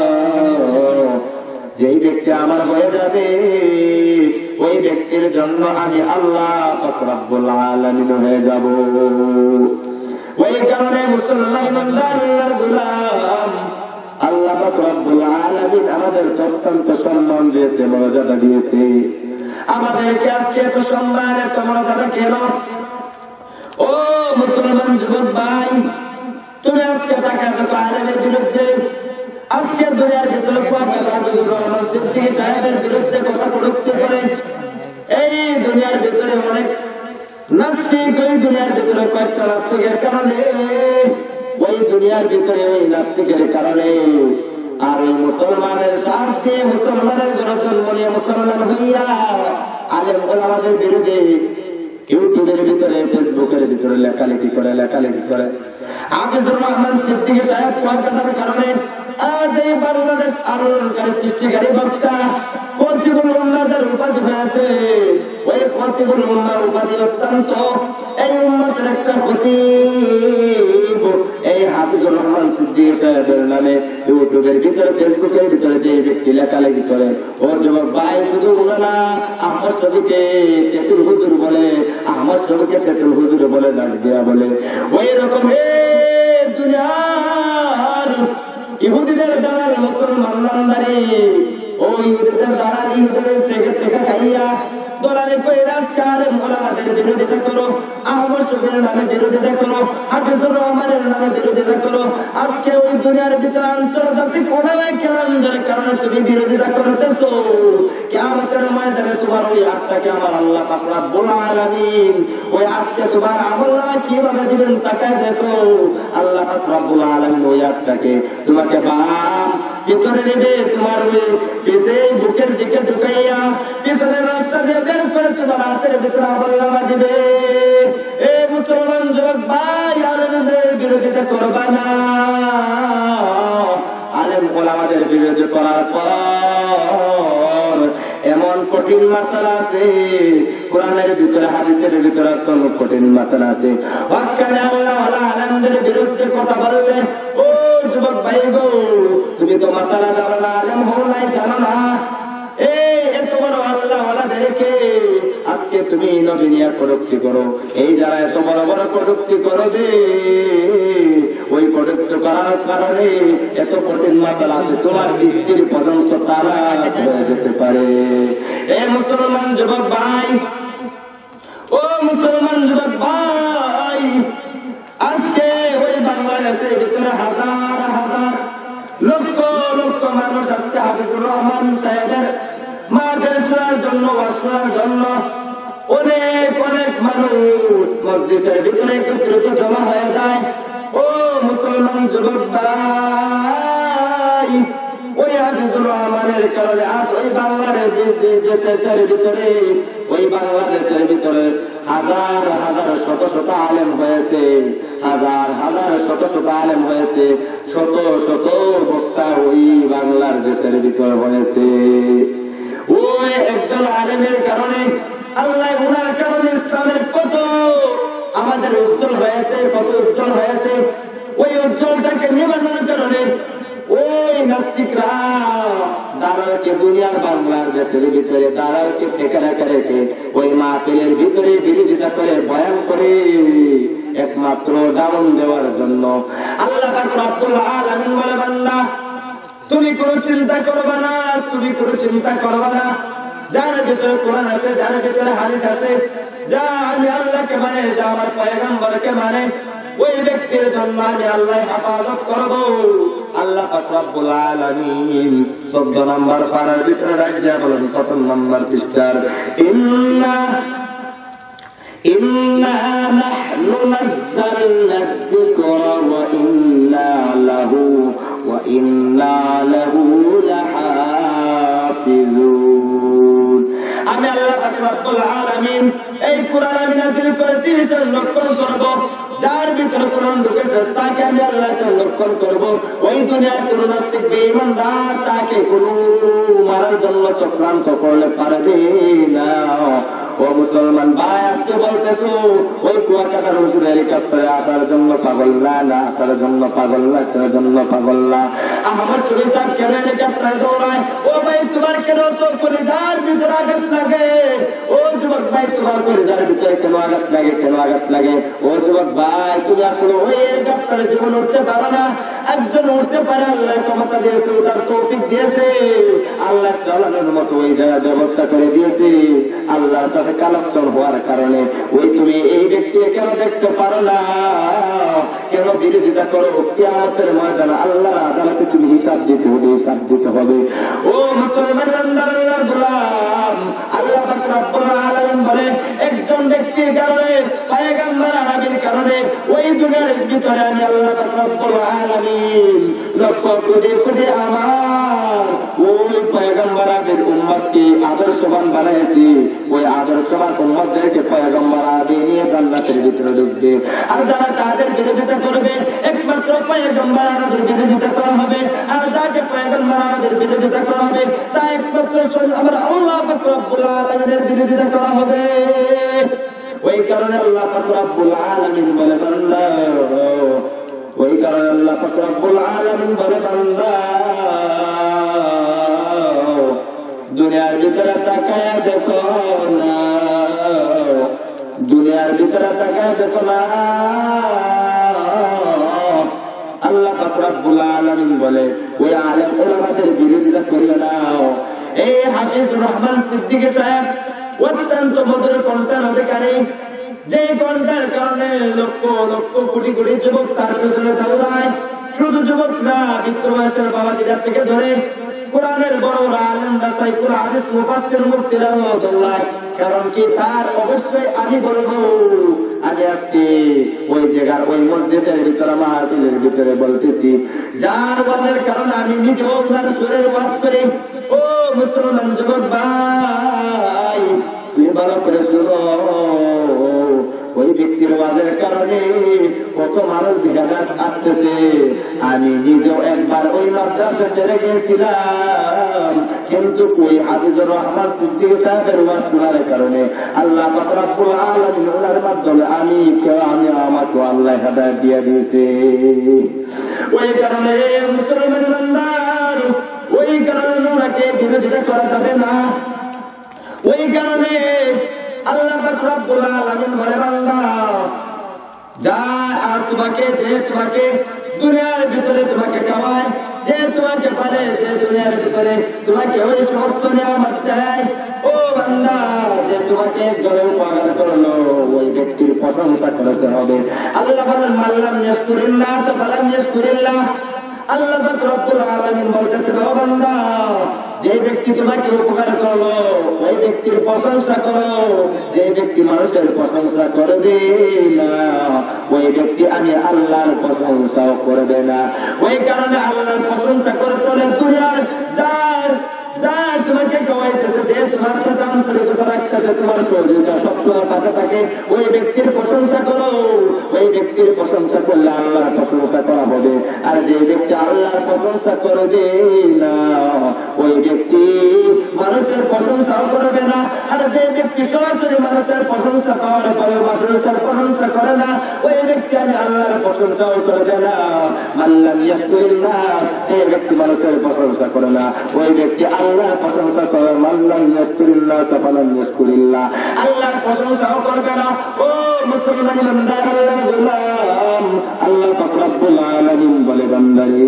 যেই ব্যক্তি আমার হয়ে যাবে ওই ব্যক্তির জন্য আমি আল্লাহ পাক রব্বুল আলামিন হয়ে যাব। ওই কারণে মুসলমান আল্লাহর গোলাম, আল্লাহ পাক রব্বুল আলামিন আমাদের অত্যন্ত সম্মান দিয়েছে, মর্যাদা দিয়েছে। আমাদেরকে আজকে এত সম্মান, এত মর্যাদা কেন? ও মুসলমান যুবক ভাই, তুমি আজকে তাকায় দেখো আলেমের বিরুদ্ধে, আজকে দুনিয়ার ভিতরে সিদ্দিকী সাহেবের বিরুদ্ধে কথা প্রযুক্তি করে এই দুনিয়ার ভিতরে অনেক নাস্তিক, ওই দুনিয়ার ভিতরে কয়েকটা নাস্তিকের কারণে, ওই দুনিয়ার ভিতরে ওই নাস্তিকের কারণে আর ওই মুসলমানের স্বার্থে, মুসলমানের গণজন্ম নিয়ে মুসলমান হইয়া আলেম ওলামাদের বিরুদ্ধে ইউটিউবের ভিতরে, ফেসবুকের ভিতরে লেখালেখি করে, লেখালেখি করে। হাফিজুর রহমান সিদ্দিকী সাহেব কলকাতার কারণে আজ এই বাংলাদেশ আন্দোলনকারী সৃষ্টিকারী বক্তা কতিবুল উম্মাদের উপাধি হয়েছে। ওই কতিবুল উম্মার উপাধি অত্যন্ত এই উম্মতের একটা খতিব এই হাফিজুর রহমান সিদ্দিকী সাহেবের নামে ইউটিউবের ভিতরে, ফেসবুকের ভিতরে যে ব্যক্তি লেখালেখি করে, ও যুবক ভাই শুধু বলে না, আহমদ শফিকে তেতুল হুজুর বলে, আহমদ শফিকে তেতুল হুজুর বলে ডাক দেয়া বলে। ওই রকম দুনিয়ার ইহুদিদের দ্বারা মুসলমান নামদারি, ওই ইহুদিদের দ্বারা ইহুদিদের থেকে থেকে খাইয়া দলালে করে রাজকার মোলামাদের বিরোধিতা করো, আহমদ শফির নামে বিরোধিতা করো, হাফিজুর রহমানের নামে বিরোধিতা করো। আজকে ওই দুনিয়ার ভিতরে আন্তর্জাতিক ওলামায়ে কেরামদের কারণে তুমি বিরোধিতা করতেছো। কিয়ামতের ময়দানে তোমার ওই হাতটাকে আমার আল্লাহ পাক রব্বুল আলামিন ওই হাতকে তোমার আমলনামা কিভাবে দিবেন তাকায় দেখো। আল্লাহ পাক রব্বুল আলামিন ওই হাতটাকে তোমাকে বাম পিছনে নেবে, তোমার ওই পিছে বুকের দিকে ঢুকাইয়া পিছনের রাস্তা দিয়ে বের করে তোমার হাতের ভিতরে আমলনামা দিবে। এ মুসলমান যুবক ভাই, আলেমদের বিরোধিতা করবা না। আলেম ওলামাদের বিরোধিতা করার পর এমন কঠিন মাসালা আছে কোরআনের ভিতরে, হাদিসের ভিতরে কোন কঠিন মাসালা আছে, ওয়াক্কানে আল্লাহ ওয়ালা আলেমদের বিরুদ্ধে কথা বললে, ও যুবক ভাই গো, তুমি তো মাসালা জানো না, আলেম হও নাই, জানো না। এই এত বড় আল্লাহ ওয়ালাদেরকে আজকে তুমি নবী নিয়ে কটূক্তি করো। এই যারা এত বড় বড় কটূক্তি করবে, ওই ওই কটূক্তি করার কারণে এত কঠিন মাসালা আছে, তোমার স্ত্রী পর্যন্ত তারা হয়ে যেতে পারে। এ মুসলমান যুবক ভাই, ও মুসলমান যুবক ভাই, আজকে ওই বাংলাদেশের ভিতরে হাজার হাজার লক্ষ লক্ষ মানুষ আজকে হাফিজুর রহমান সাহেবের মাহফিল শোনার জন্য, ওয়াজ শোনার জন্য অনেক অনেক মানুষ মসজিদের ভিতরে একত্রিত জমা হয়ে যায়। ও মুসলমান যুবক ভাই, ওই হাফিজুর রহমানের কারণে আজ ওই বাংলাদেশের ভিতরে ওই বাংলাদেশের ভিতরে হাজার হাজার শত শত আলেম হয়েছে, হাজার হাজার শত শত আলেম হয়েছে, শত শত বক্তা ওই বাংলার দেশের ভিতরে হয়েছে। ওই একজন আলেমের কারণে, আল্লাহ ওনার কারণে ইসলামের কত আমাদের উজ্জ্বল হয়েছে, কত উজ্জ্বল হয়েছে। ওই উজ্জ্বলটাকে নিবারণের কারণে ওই নাস্তিকরা দালালকে দুনিয়ার বাংলার দেশের ভিতরে দালালকে ঠেকে রেখে রেখে ওই মাহফিলের ভিতরে বিরোধিতা করে বয়ান করে একমাত্র ডাউন দেওয়ার জন্য। আল্লাহ পাক রব্বুল আলামিন বলে, বান্দা তুমি কোনো চিন্তা করবে না, তুমি কোনো চিন্তা করবে না। যার ভিতরে কোরআন আছে, যার ভিতরে হাদিস আছে, যা আমি আল্লাহকে মানে, যা আমার পয়গম্বরকে মানে, ওই ব্যক্তির জন্য আমি আল্লাহ হেফাজত করব। আল্লাহ পাক রব্বুল আলামিন চৌদ্দ নম্বর পারার ভিতরে রাজ্যা বলেন, প্রথম নম্বর পৃষ্ঠার, ইন্না ইন্না নাহনু নাযালনা যিকরা ওয়া ইন্না লাহু ওয়া ইন্না লাহু লাহাফিজুন। আমি আল্লাহ পাক রব্বুল আলামিন এই কোরআন আমি নাযিল করেছি সংরক্ষণ করব। যার ভিতরে কোরআন ঢুকেছে তাকে আমি আল্লাহ সংরক্ষণ করব। ওই দুনিয়ার কোন নাস্তিক বেঈমানদার তাকে কোন মারার জন্য চক্রান্ত করলে পারবে না। ও মুসলমান ভাই, আজকে বলতেছো ওই কুয়াকাটার হুজুর হেলিকপ্টারে আসার জন্য পাগল না, না আসার জন্য পাগল না, আসার জন্য পাগল না। আমার চুরি সাহেব কেন হেলিকপ্টারে দৌড়ায়? ও ভাই, তোমার কেন তোর কলিজার ভিতরে আঘাত লাগে? ও যুবক ভাই, তোমার কলিজার ভিতরে কেন আঘাত লাগে, কেন আঘাত লাগে? ও যুবক ভাই, তুমি আসলে ওই হেলিকপ্টারে জীবন উঠতে পারো না। একজন উঠতে পারে, আল্লাহ ক্ষমতা দিয়েছে, ওটার তৌফিক দিয়েছে, আল্লাহ চালানোর মতো ওই জায়গার ব্যবস্থা করে দিয়েছে। আল্লাহর সাথে কালেকশন হওয়ার কারণে ওই তুমি এই ব্যক্তিকে কেন দেখতে পারো না, কেন বিরোধিতা করো? কিয়ামতের ময়দানে আল্লাহর আদালতে তুমি হিসাব দিতে হবে, হিসাব দিতে হবে। ও মুসলমান আল্লাহর গোলাম, আল্লাহ পাক রব্বুল আলামিন বলে, একজন ব্যক্তির কারণে, পয়গম্বর আরবির কারণে ওই দুনিয়ার ভিতরে আমি আল্লাহ পাক রব্বুল আলামিন লক্ষ কোটি কোটি আমার ওই পয়গম্বর আরবির উম্মতকে আদর্শবান বানাইছি। ওই আদর্শবান উম্মতদেরকে পয়গম্বর আরবি নিয়ে জান্নাতের ভিতরে ঢুকবে। আর যারা তাদের বিরোধিতা করবে, একমাত্র পয়গম্বর আরবির বিরোধিতা করা হবে। আর যাকে পয়গম্বর আরবির বিরোধিতা করা হবে, তা একমাত্র আমার আল্লাহ পাক রব্বুল আলামিনের বিরোধিতা করা হবে। ওই কারণে আল্লাহ পাক রব্বুল আলামিন বলে, বান্দা, ওই কারণে আল্লাহ পাক রব্বুল আলামিন বলে, বান্দা দুনিয়ার ভিতরে তাকায় দেখো না, দুনিয়ার ভিতরে তাকায় দেখো না। আল্লাহ পাক রব্বুল আলামিন বলে, ওই আলেম ওলামাদের বিরোধিতা করিও না। এই হাফিজুর রহমান সিদ্দিকী সাহেব অত্যন্ত মধুর কণ্ঠের অধিকারী, যে কণ্ঠের কারণে লক্ষ লক্ষ কোটি কোটি যুবক তার পেছনে দৌড়ায়। শুধু যুবক না, বৃদ্ধ বয়সের বাবাজিরা থেকে ধরে কোরআনের বড় বড় আলেমরা, সাইকুল হাদিস মুফাসসির মুফতিরা দৌড়ায়। কারণ কি? তার অবশ্যই আমি বলবো, আমি আজকে ওই জায়গার ওই মসজিদের ভিতরে মাহফিলের ভিতরে বলতেছি, যার ওয়াজের কারণে আমি নিজেও ওনার সুরের ওয়াজ করি। ও মুসলমান যুবক ভাই, তুমি ভালো করে শুনো, ওই ব্যক্তির ওয়াজের কারণে কত মানুষ বিঘাত আসতেছে। আমি নিজেও একবার ওই মাদ্রাসা ছেড়ে গিয়েছিলাম, কিন্তু ওই হাফিজুর রহমান সিদ্দিকী সাহেবের ওয়াজ শোনার কারণে আল্লাহ পাক রব্বুল আলামিন ওনার মাধ্যমে আমি কেউ আমি আমাকে আল্লাহ হেদায়েত দিয়ে দিয়েছে। ওই কারণে মুসলমান বান্দার, ওই কারণে ওনাকে বিরোধিতা করা যাবে না। ওই কারণে আল্লাহ পাক রব্বুল আলামিন বলে, বান্দা যা, আর তোমাকে যে তোমাকে দুনিয়ার ভিতরে তোমাকে খাওয়ায়, যে তোমাকে পারে, যে দুনিয়ার ভিতরে তোমাকে ওই সমস্ত নিয়ামত দেয়, ও বান্দা, যে তোমাকে একজনের উপকার করলো, ওই ব্যক্তির প্রশংসা করতে হবে। আল্লাহ বলেন মাল্লাম ইয়াশকুরিল্লাহ ফালাম ইয়াশকুরিল্লাহ। আল্লাহ পাক রব্বুল আলামিন বলতেছেন, ও বান্দা, যে ব্যক্তি তোমাকে উপকার করলো ওই ব্যক্তির প্রশংসা করো। যে ব্যক্তি মানুষের প্রশংসা করবে না, ওই ব্যক্তি আমি আল্লাহর প্রশংসাও করবে না। ওই কারণে আল্লাহর প্রশংসা করতে হলে দুনিয়ার যার যা তোমাকে খাওয়াইতেছে, যে তোমার সাথে আন্তরিকতা রাখতেছে, তোমার সহযোগিতা সবসময় পাশে থাকে, ওই ব্যক্তির প্রশংসা করো। ওই ব্যক্তির প্রশংসা করলে আল্লাহর প্রশংসা করা হবে। আর যে ব্যক্তি আল্লাহর প্রশংসা করবে না, ওই ব্যক্তি মানুষের প্রশংসাও করবে না। আর যে ব্যক্তি সরাসরি মানুষের প্রশংসা পাওয়ার পরে মানুষের প্রশংসা করে না, ওই ব্যক্তি আমি আল্লাহর প্রশংসাও করবে না। মাল্লাম ইয়াশকুরিল্লাহ, যে ব্যক্তি মানুষের প্রশংসা করে না, ওই ব্যক্তি আল্লাহর প্রশংসা করে। মাল্লাম ইয়াশকুরিল্লাহ ফালাম ইয়াশকুরিল্লাহ, আল্লাহর প্রশংসাও করবে না। ও মুসলমান বান্দার আল্লাহর গোলাম, আল্লাহ পাক রব্বুল আলামিন বলে বান্দারে,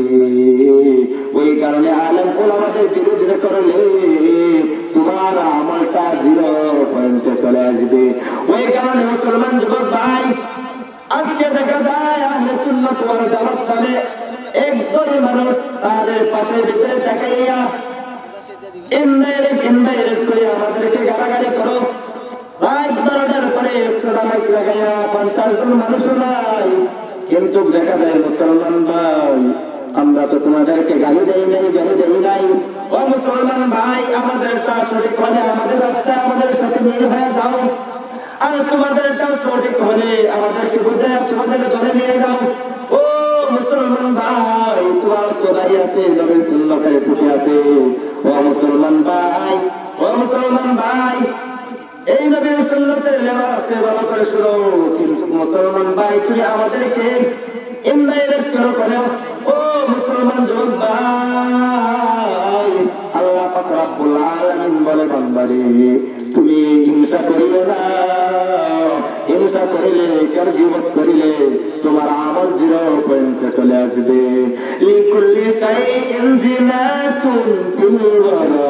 ওই কারণে আলেম ওলামাদের বিরোধিতা করলে তোমার আমলটা জিরো পয়েন্টে চলে আসবে। ওই কারণে মুসলমান যুবক ভাই, আজকে দেখা যায় আহলে সুন্নাত ওয়াল জামাত নামে একদল মানুষ তাদের পাশে ভিতরে দেখাইয়া ইনডাইরেক্ট ইনডাইরেক্ট করে আমাদেরকে গালাগালি করো। রাত বারোটার পরে একশো মাইক লাগাইয়া পঞ্চাশ জন মানুষ নাই, কিন্তু দেখা যায় মুসলমান ভাই আমরা তো তোমাদেরকে গালি দেই নাই, গালি দেই নাই। ও মুসলমান ভাই, আমাদেরটা সঠিক হলে আমাদের রাস্তায় আমাদের সাথে মিল হয়ে যাও, আর তোমাদেরটা সঠিক হলে আমাদেরকে বুঝে তোমাদের ধরে নিয়ে যাও। ও মুসলমান ভাই, তোমার তো দাঁড়িয়ে আছে, নবীর সুন্নতের ফুটে আছে। ও মুসলমান ভাই, ও মুসলমান ভাই, এই নবীর সুন্নতের লেবা আছে, ভালো করে শুনো। কিন্তু মুসলমান ভাই, তুমি আমাদেরকে ইনডাইরেক্ট কেন করো? ও মুসলমান যুবক ভাই, আল্লাহ পাক রব্বুল আলামিন বলে বান্দারে, তুমি হিংসা করিও না। হিংসা করিলে, কার গীবত করিলে তোমার আমল জিরো পয়েন্টে চলে আসবে। লিকুল্লি শাইইন জিনাতুন ফিল ওয়ারা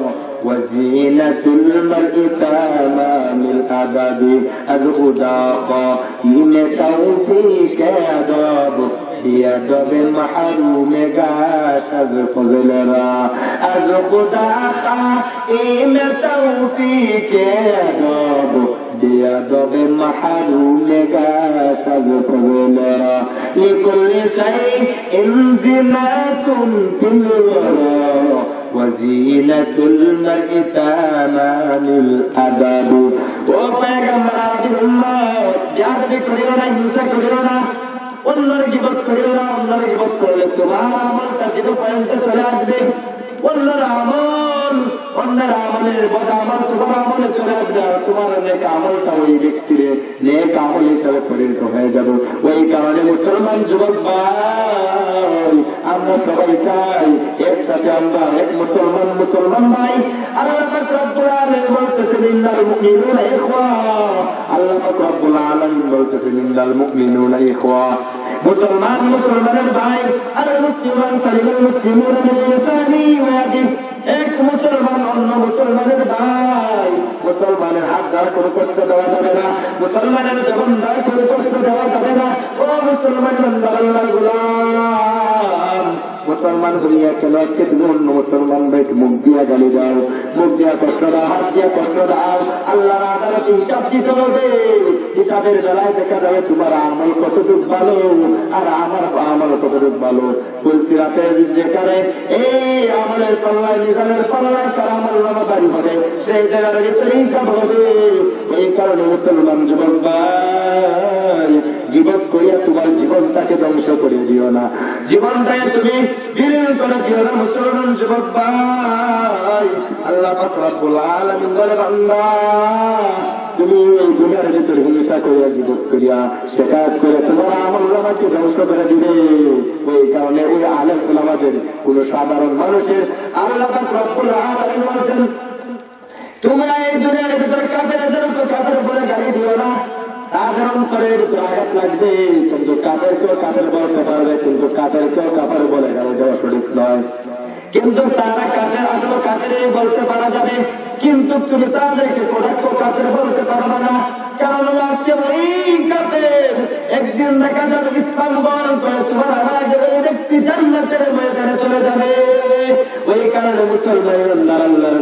وزينة المرء تمام الأدب الهدى قائم توفيق أدب يدب محروم গাছ از فضلرا از خدا قائم توفيق أدب يدب محروم গাছ از فضلرا لكل شيء زينة في الورى وزينة المرء تمام الأدب। ও পয়গম্বর আরবি উম্মত, বেয়াদবি করিও না, হিংসা করিও না, অন্যের গীবত করিও না। অন্যের গীবত করলে তোমার আমলটা জিরো পয়েন্টে চলে আসবে। অন্যের আমল, অন্যের আমলের বদা আমল তোমার আমলে চলে আসবে, আর তোমার নেক আমলটা ওই ব্যক্তির নেক আমল হিসাবে পরিণত হয়ে যাবে। ওই কারণে মুসলমান যুবক ভাই, আমরা সবাই চাই একসাথে আমরা এক মুসলমান মুসলমান ভাই। আল্লাহ পাক রব্বুল আলামিন বলতেছেন ইন্নাল মুমিনুনা ইখওয়া। আল্লাহ পাক রব্বুল আলামিন বলতেছেন ইন্নাল মুমিনুনা ইখওয়া। মুসলমান মুসলমানের ভাই, আর মুসলিমান সালিমাল মুসলিমুনা মিন লিসানি ওয়া ইয়াদিহি। এক মুসলমান অন্য মুসলমানের ভাই। মুসলমানের হাত দ্বারা কোনো কষ্ট দেওয়া যাবে না, মুসলমানের জবান দ্বারা কোনো কষ্ট দেওয়া যাবে না। ও মুসলমান বান্দার আল্লাহর গোলাম, মুসলমান হইয়া কেন আজকে তুমি অন্য মুসলমান ভাইকে মুখ দিয়া গালি দাও, মুখ দিয়া কষ্ট দাও, হাত দিয়া কষ্ট দাও? আল্লাহর আদালতে হিসাব দিতে হবে। হিসাবের বেলায় দেখা যাবে তোমার আমল কতটুক ভালো আর আমার আমল কতটুক ভালো। ফুলসিরাতের যেখানে এই আমলের পাল্লায় নিজামের পাল্লায় কার আমল নামাজারি হবে, সেই জায়গার ভিতরে হিসাব হবে। এই কারণে মুসলমান যুবক ভাই, গীবত করিয়া তোমার জীবনটাকে ধ্বংস করে দিও না, জীবনটাকে তুমি বিলীন করে দিও না মুসলমান যুবক ভাই। আল্লাহ পাক রব্বুল আলামিন বলে বান্দা, তুমি এই দুনিয়ার ভিতরে হিংসা করিয়া গীবত করিয়া শিকায়ত করে তোমার আমল নামাকে ধ্বংস করে দিবে। ওই কারণে ওই আলেম ওলামাদের কোন সাধারণ মানুষের আল্লাহ পাক রব্বুল আলামিন বলেছেন, তোমরা এই দুনিয়ার ভিতরে কাফেরদের কাফের বলে গালি দিও না। তাদের অন্তরের উপর আঘাত লাগবে, কিন্তু কাফেরকেও কাফের বলতে পারবে, কিন্তু কাফেরকেও কাফের বলে দেওয়া সঠিক নয়। কিন্তু তারা কাফের আসলে কাফেরই বলতে পারা যাবে, কিন্তু তুমি তাদেরকে কটাক্ষ কাফের বলতে পারবে না। কারণ আজকে ওই কাফের একদিন দেখা যাবে ইসলাম গ্রহণ করে তোমার আমার আগে ওই ব্যক্তি জান্নাতের ময়দানে চলে যাবে। ওই কারণে মুসলমান আল্লাহর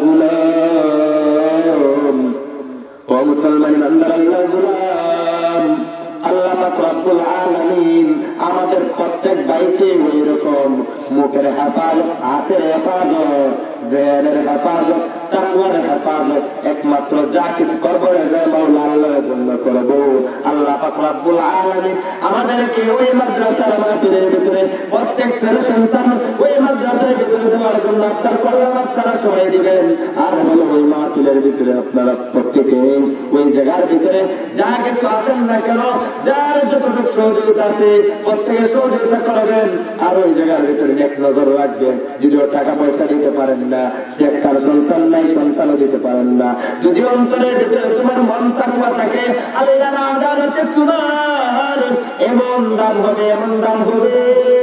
গোলাম, ও মুসলমান আল্লাহর গোলাম, আল্লাহ পাক রব্বুল আলামিন আমাদের প্রত্যেক ভাইকে এইরকম মুখের হেফাজত, হাতের হেফাজত, জেহেনের হেফাজত, তাকওয়ার হেফাজত একমাত্র যা কিছু করবো মাওলা আল্লাহর জন্য করবো। আল্লাহ পাক রব্বুল আলামিন আমাদেরকে ওই মাদ্রাসার মাহফিলের ভিতরে প্রত্যেক ছেলে সন্তান ওই মাদ্রাসার ভিতরে যাওয়ার জন্য আপনার করলাম, আপনারা সবাই দিবেন। আর হলো ওই মাহফিলের ভিতরে আপনারা প্রত্যেকে ওই জায়গার ভিতরে যা কিছু আছেন না কেন, যার যতটুকু সহযোগিতা আছে প্রত্যেকে সহযোগিতা করবেন। আর ওই জায়গার ভিতরে এক নজর রাখবেন, যদিও টাকা পয়সা দিতে পারেন না, সে একটার সন্তান নাই, সন্তানও দিতে পারেন না, যদি অন্তরের ভিতরে তোমার মন তাকওয়া থাকে, আল্লাহর আদালতে তোমার এমন দাম হবে, এমন দাম হবে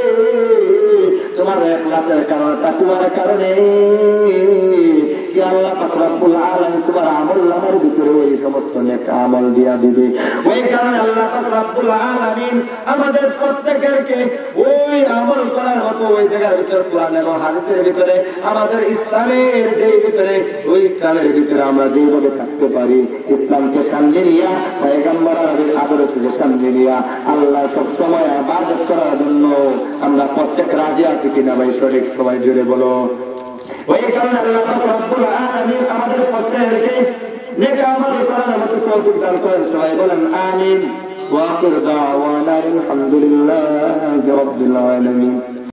তোমার ইখলাসের কারণে, তাকওয়ার কারণে কি আল্লাহ পাক রব্বুল আলামিন তোমার আমলনামার ভিতরে ওই সমস্ত নেক আমল দিয়া দিবে। ওই কারণে আল্লাহ পাক রব্বুল আলামিন আমাদের প্রত্যেককে ওই আমল করার মতো ওই জায়গার ভিতরে কোরআন এবং হাদিসের ভিতরে আমাদের ইসলামের যে ভিতরে ওই ইসলামের ভিতরে আমরা যেভাবে থাকতে পারি, ইসলামকে সামনে নিয়া, পয়গম্বরের আদর্শকে সামনে নিয়া আল্লাহ সব সময় ইবাদত করার জন্য আমরা প্রত্যেক রাজি আছি কিনা ভাই? সঠিক সময় জুড়ে বলো। ওই কারণে আল্লাহ পাক রব্বুল আলামিন আমাদের প্রত্যেককে নেক আমল করার মতো তৌফিক দান করেন। সবাই বলেন আমিন। ওয়া আখিরু দাওয়ানা আলহামদুলিল্লাহি রাব্বিল আলামিন।